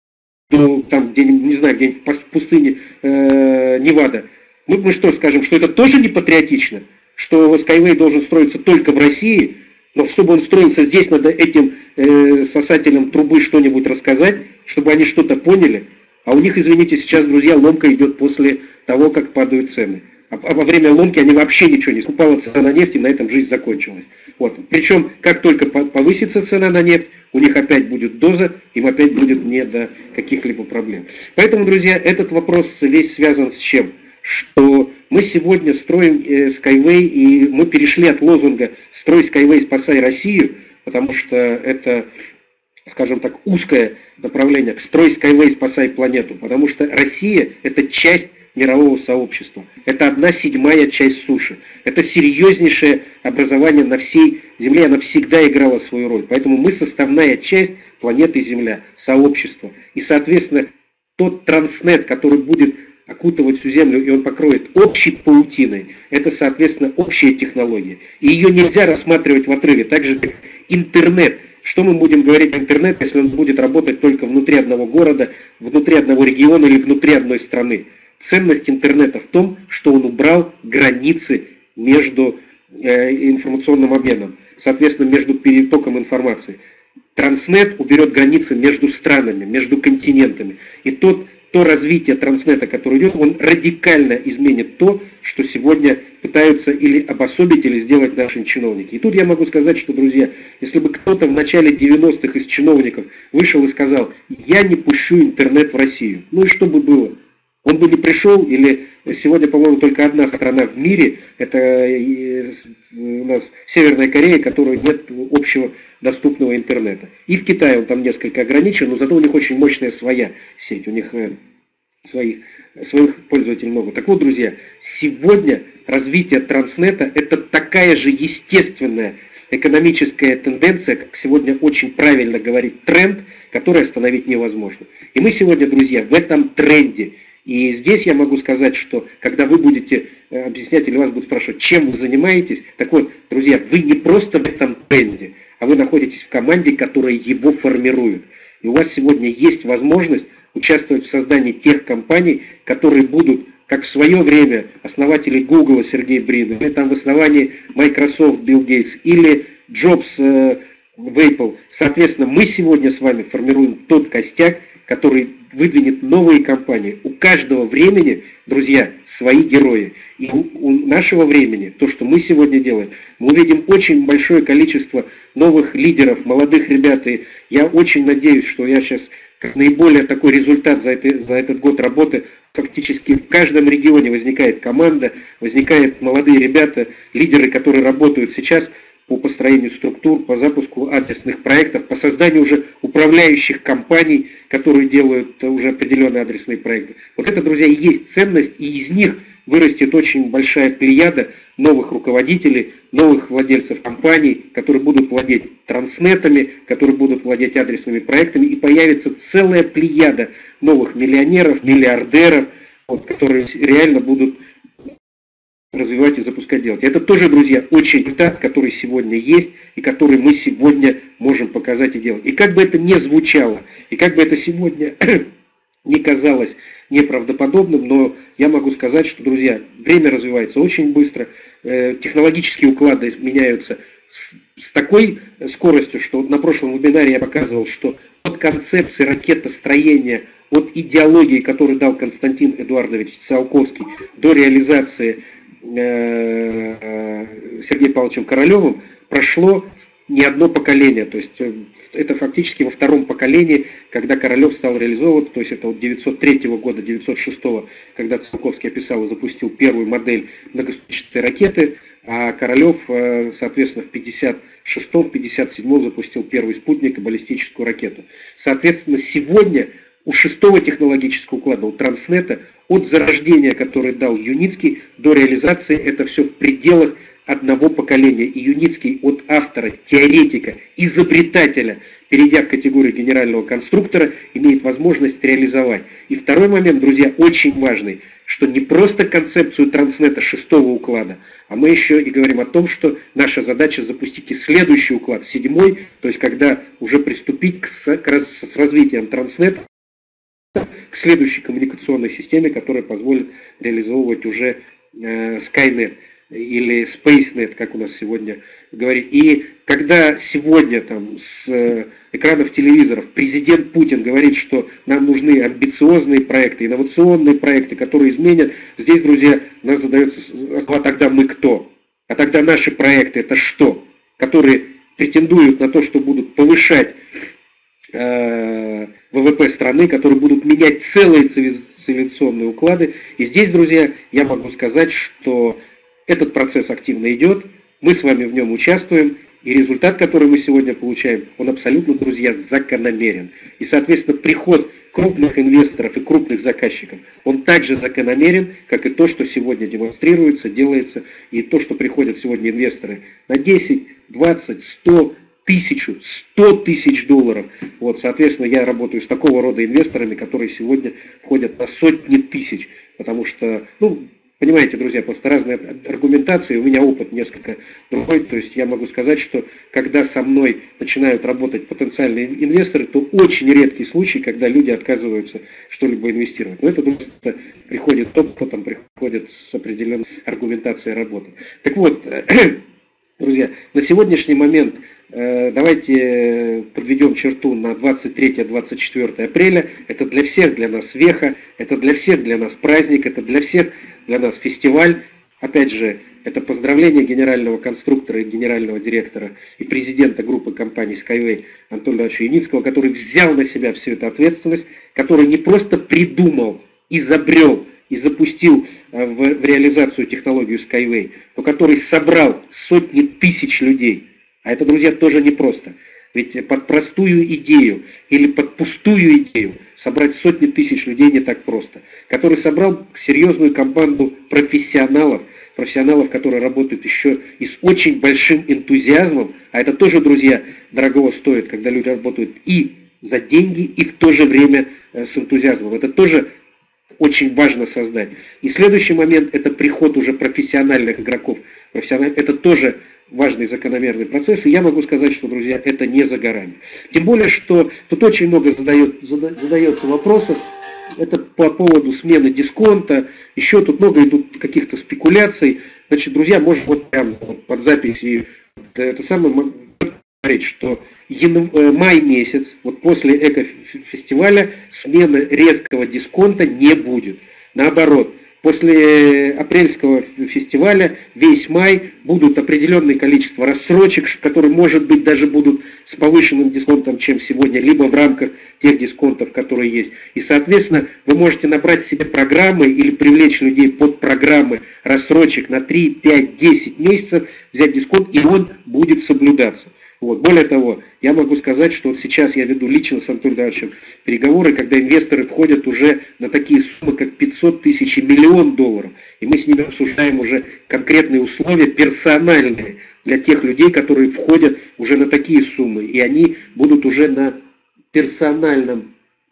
там, не знаю, где-нибудь в пустыне Невада, мы что скажем, что это тоже не патриотично? Что Skyway должен строиться только в России, но чтобы он строился здесь, надо этим сосателям трубы что-нибудь рассказать, чтобы они что-то поняли. А у них, извините, сейчас, друзья, ломка идет после того, как падают цены. А во время ломки они вообще ничего не скупала цена на нефть, и на этом жизнь закончилась. Вот. Причем, как только повысится цена на нефть, у них опять будет доза, им опять будет не до каких-либо проблем. Поэтому, друзья, этот вопрос весь связан с чем? Что мы сегодня строим Skyway, и мы перешли от лозунга «Строй Skyway, спасай Россию», потому что это, скажем так, узкое направление, к «Строй Skyway, спасай планету», потому что Россия – это часть мирового сообщества. Это 1/7 часть суши. Это серьезнейшее образование на всей Земле. Она всегда играла свою роль. Поэтому мы составная часть планеты Земля, сообщества. И, соответственно, тот транснет, который будет окутывать всю Землю, и он покроет общей паутиной, это, соответственно, общая технология. И ее нельзя рассматривать в отрыве. Так же, как интернет. Что мы будем говорить о интернете, если он будет работать только внутри одного города, внутри одного региона или внутри одной страны? Ценность интернета в том, что он убрал границы между информационным обменом, соответственно, между перетоком информации. Транснет уберет границы между странами, между континентами. И то развитие транснета, которое идет, он радикально изменит то, что сегодня пытаются или обособить, или сделать наши чиновники. И тут я могу сказать, что, друзья, если бы кто-то в начале 90-х из чиновников вышел и сказал: «Я не пущу интернет в Россию», ну и что бы было? Он бы не пришел, или сегодня, по-моему, только одна страна в мире, это у нас Северная Корея, у которой нет общего доступного интернета. И в Китае он там несколько ограничен, но зато у них очень мощная своя сеть, у них своих пользователей много. Так вот, друзья, сегодня развитие транснета – это такая же естественная экономическая тенденция, как сегодня очень правильно говорит тренд, который остановить невозможно. И мы сегодня, друзья, в этом тренде. И здесь я могу сказать, что когда вы будете объяснять или вас будут спрашивать, чем вы занимаетесь, так вот, друзья, вы не просто в этом тренде, а вы находитесь в команде, которая его формирует. И у вас сегодня есть возможность участвовать в создании тех компаний, которые будут, как в свое время основатели Google Сергей Брин, или там в основании Microsoft Билл Гейтс, или Джобс в Apple. Соответственно, мы сегодня с вами формируем тот костяк, который выдвинет новые компании. У каждого времени, друзья, свои герои. И у нашего времени, то, что мы сегодня делаем, мы увидим очень большое количество новых лидеров, молодых ребят. И я очень надеюсь, что я сейчас, как наиболее такой результат за этот год работы, фактически в каждом регионе возникает команда, возникают молодые ребята, лидеры, которые работают сейчас по построению структур, по запуску адресных проектов, по созданию уже управляющих компаний, которые делают уже определенные адресные проекты. Вот это, друзья, и есть ценность, и из них вырастет очень большая плеяда новых руководителей, новых владельцев компаний, которые будут владеть транснетами, которые будут владеть адресными проектами, и появится целая плеяда новых миллионеров, миллиардеров, которые реально будут развивать и запускать, делать. Это тоже, друзья, очень результат, который сегодня есть и который мы сегодня можем показать и делать. И как бы это ни звучало, и как бы это сегодня не казалось неправдоподобным, но я могу сказать, что, друзья, время развивается очень быстро, технологические уклады меняются с такой скоростью, что на прошлом вебинаре я показывал, что от концепции ракетостроения, от идеологии, которую дал Константин Эдуардович Циолковский, до реализации Сергеем Павловичем Королевым прошло не одно поколение, то есть это фактически во втором поколении, когда Королев стал реализовывать, то есть это от 903 года, 906, когда Циолковский описал и запустил первую модель многоступенчатой ракеты, а Королев, соответственно, в 56-57 запустил первый спутник и баллистическую ракету. Соответственно, сегодня у шестого технологического уклада, у транснета, от зарождения, который дал Юницкий, до реализации, это все в пределах одного поколения. И Юницкий от автора, теоретика, изобретателя, перейдя в категорию генерального конструктора, имеет возможность реализовать. И второй момент, друзья, очень важный, что не просто концепцию транснета шестого уклада, а мы еще и говорим о том, что наша задача запустить и следующий уклад, седьмой, то есть когда уже приступить с развитием транснета, к следующей коммуникационной системе, которая позволит реализовывать уже Skynet или SpaceNet, как у нас сегодня говорит. И когда сегодня там с экранов телевизоров президент Путин говорит, что нам нужны амбициозные проекты, инновационные проекты, которые изменят, здесь, друзья, у нас задается, а тогда мы кто? А тогда наши проекты это что? Которые претендуют на то, что будут повышать ВВП страны, которые будут менять целые цивилизационные уклады. И здесь, друзья, я могу сказать, что этот процесс активно идет, мы с вами в нем участвуем, и результат, который мы сегодня получаем, он абсолютно, друзья, закономерен. И, соответственно, приход крупных инвесторов и крупных заказчиков, он также закономерен, как и то, что сегодня демонстрируется, делается, и то, что приходят сегодня инвесторы на 10, 20, 100, 1000, 100 тысяч долларов. Вот, соответственно, я работаю с такого рода инвесторами, которые сегодня входят на сотни тысяч, потому что, понимаете, друзья, просто разные аргументации, у меня опыт несколько другой, то есть я могу сказать, что когда со мной начинают работать потенциальные инвесторы, то очень редкий случай, когда люди отказываются что-либо инвестировать. Но это просто приходит опытом, приходит с определенной аргументацией работы. Так вот, друзья, на сегодняшний момент давайте подведем черту на 23-24 апреля. Это для всех для нас веха, это для всех для нас праздник, это для всех для нас фестиваль. Опять же, это поздравление генерального конструктора и генерального директора и президента группы компаний Skyway Антона Ильича Яницкого, который взял на себя всю эту ответственность, который не просто придумал, изобрел и запустил в реализацию технологию Skyway, но который собрал сотни тысяч людей. А это, друзья, тоже непросто. Ведь под простую идею или под пустую идею собрать сотни тысяч людей не так просто. Который собрал серьезную команду профессионалов, которые работают еще и с очень большим энтузиазмом. А это тоже, друзья, дорого стоит, когда люди работают и за деньги, и в то же время с энтузиазмом. Это тоже очень важно создать. И следующий момент – это приход уже профессиональных игроков. Это тоже важный закономерный процесс. И я могу сказать, что, друзья, это не за горами. Тем более, что тут очень много задается вопросов. Это по поводу смены дисконта. Еще тут много идут каких-то спекуляций. Значит, друзья, может вот прямо под запись и это самое говорить, что май месяц, вот после экофестиваля, смены резкого дисконта не будет. Наоборот, после апрельского фестиваля весь май будут определенное количество рассрочек, которые, может быть, даже будут с повышенным дисконтом, чем сегодня, либо в рамках тех дисконтов, которые есть. И, соответственно, вы можете набрать себе программы или привлечь людей под программы рассрочек на 3, 5, 10 месяцев, взять дисконт, и он будет соблюдаться. Вот. Более того, я могу сказать, что вот сейчас я веду лично с Антоном Ильичем переговоры, когда инвесторы входят уже на такие суммы, как 500 тысяч и $1 миллион. И мы с ними обсуждаем уже конкретные условия, персональные, для тех людей, которые входят уже на такие суммы. И они будут уже на персональном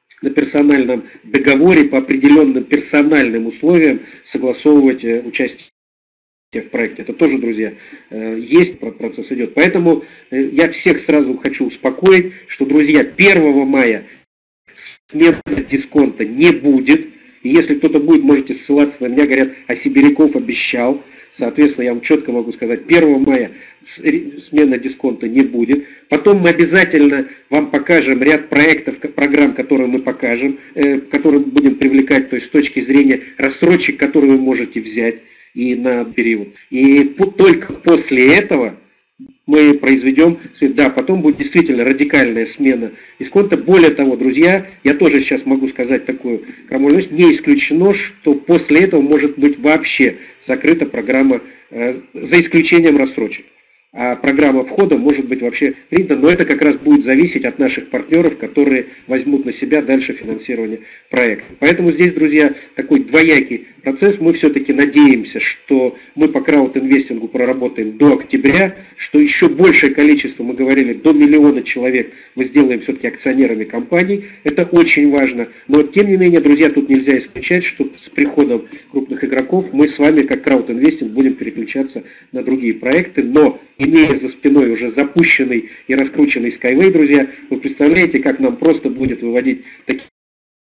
договоре по определенным персональным условиям согласовывать участие в проекте. Это тоже, друзья, есть, процесс идет. Поэтому я всех сразу хочу успокоить, что, друзья, 1 мая смены дисконта не будет. И если кто-то будет, можете ссылаться на меня, говорят, а Сибиряков обещал. Соответственно, я вам четко могу сказать, 1 мая смена дисконта не будет. Потом мы обязательно вам покажем ряд проектов, программ, которые мы покажем, которые будем привлекать, то есть с точки зрения рассрочек, которые вы можете взять и на период. И только после этого мы произведем, да, потом будет действительно радикальная смена дисконта. Более того, друзья, я тоже сейчас могу сказать такую крамольную вещь, не исключено, что после этого может быть вообще закрыта программа, за исключением рассрочек. А программа входа может быть вообще принята, но это как раз будет зависеть от наших партнеров, которые возьмут на себя дальше финансирование проекта. Поэтому здесь, друзья, такой двоякий процесс. Мы все-таки надеемся, что мы по краудинвестингу проработаем до октября, что еще большее количество, мы говорили, до 1 миллиона человек мы сделаем все-таки акционерами компаний. Это очень важно. Но тем не менее, друзья, тут нельзя исключать, что с приходом крупных игроков мы с вами, как краудинвестинг, будем переключаться на другие проекты. Но имея за спиной уже запущенный и раскрученный Skyway, друзья, вы представляете, как нам просто будет выводить такие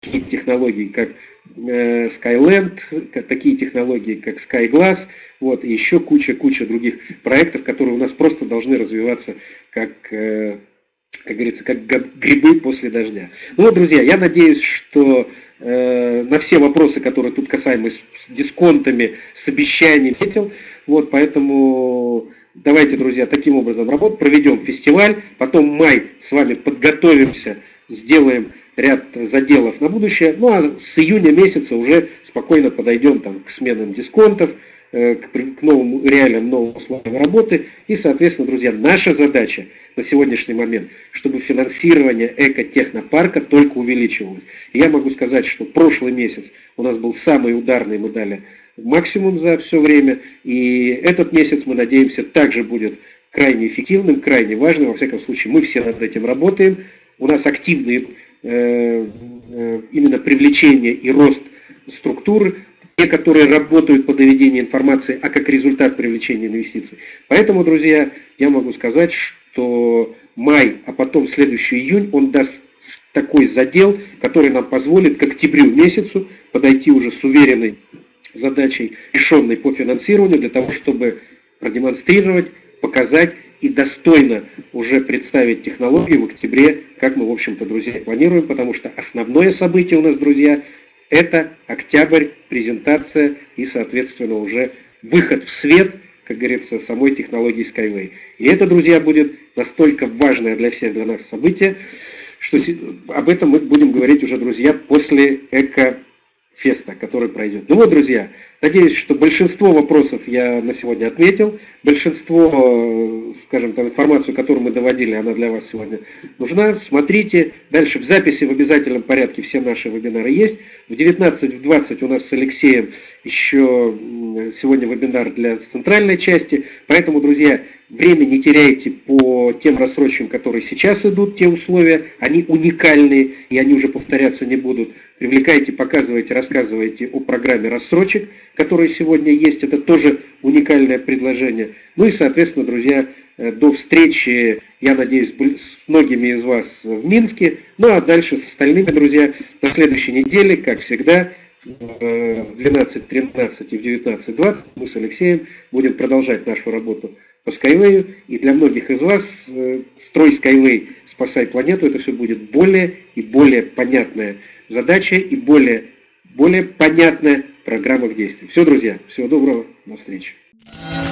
такие технологии, как Skyland, такие технологии, как SkyGlass, вот, и еще куча других проектов, которые у нас просто должны развиваться как говорится, как грибы после дождя. Ну вот, друзья, я надеюсь, что на все вопросы, которые тут касаемы с дисконтами, с обещаниями, ответил. Вот, поэтому давайте, друзья, таким образом работаем, проведем фестиваль, потом май с вами подготовимся, сделаем ряд заделов на будущее, ну а с июня месяца уже спокойно подойдем там, к сменам дисконтов, к новым реалиям, новым условиям работы. И, соответственно, друзья, наша задача на сегодняшний момент, чтобы финансирование экотехнопарка только увеличивалось. И я могу сказать, что прошлый месяц у нас был самый ударный, мы дали максимум за все время. И этот месяц, мы надеемся, также будет крайне эффективным, крайне важным. Во всяком случае, мы все над этим работаем. У нас активный именно привлечение и рост структуры, те, которые работают по доведению информации, а как результат привлечения инвестиций. Поэтому, друзья, я могу сказать, что май, а потом следующий июнь, он даст такой задел, который нам позволит к октябрю месяцу подойти уже с уверенной задачей, решенной по финансированию, для того, чтобы продемонстрировать, показать и достойно уже представить технологию в октябре, как мы, в общем-то, друзья, планируем, потому что основное событие у нас, друзья, это октябрь, презентация и, соответственно, уже выход в свет, как говорится, самой технологии Skyway. И это, друзья, будет настолько важное для всех, для нас событие, что об этом мы будем говорить уже, друзья, после Экофеста, который пройдет. Ну вот, друзья, надеюсь, что большинство вопросов я на сегодня отметил. Большинство, скажем, там, информацию, которую мы доводили, она для вас сегодня нужна. Смотрите. Дальше в записи в обязательном порядке все наши вебинары есть. В 19:20 у нас с Алексеем еще сегодня вебинар для центральной части. Поэтому, друзья, время не теряйте по тем рассрочкам, которые сейчас идут, те условия. Они уникальные, и они уже повторяться не будут. Привлекайте, показывайте, рассказывайте о программе рассрочек, которые сегодня есть. Это тоже уникальное предложение. Ну и, соответственно, друзья, до встречи, я надеюсь, с многими из вас в Минске. Ну а дальше с остальными, друзья, на следующей неделе, как всегда, в 12:13 и в 19:20 мы с Алексеем будем продолжать нашу работу по Skyway. И для многих из вас строй Skyway, спасай планету, это все будет более и более понятная задача и более понятная программа к действию. Все, друзья, всего доброго, до встречи.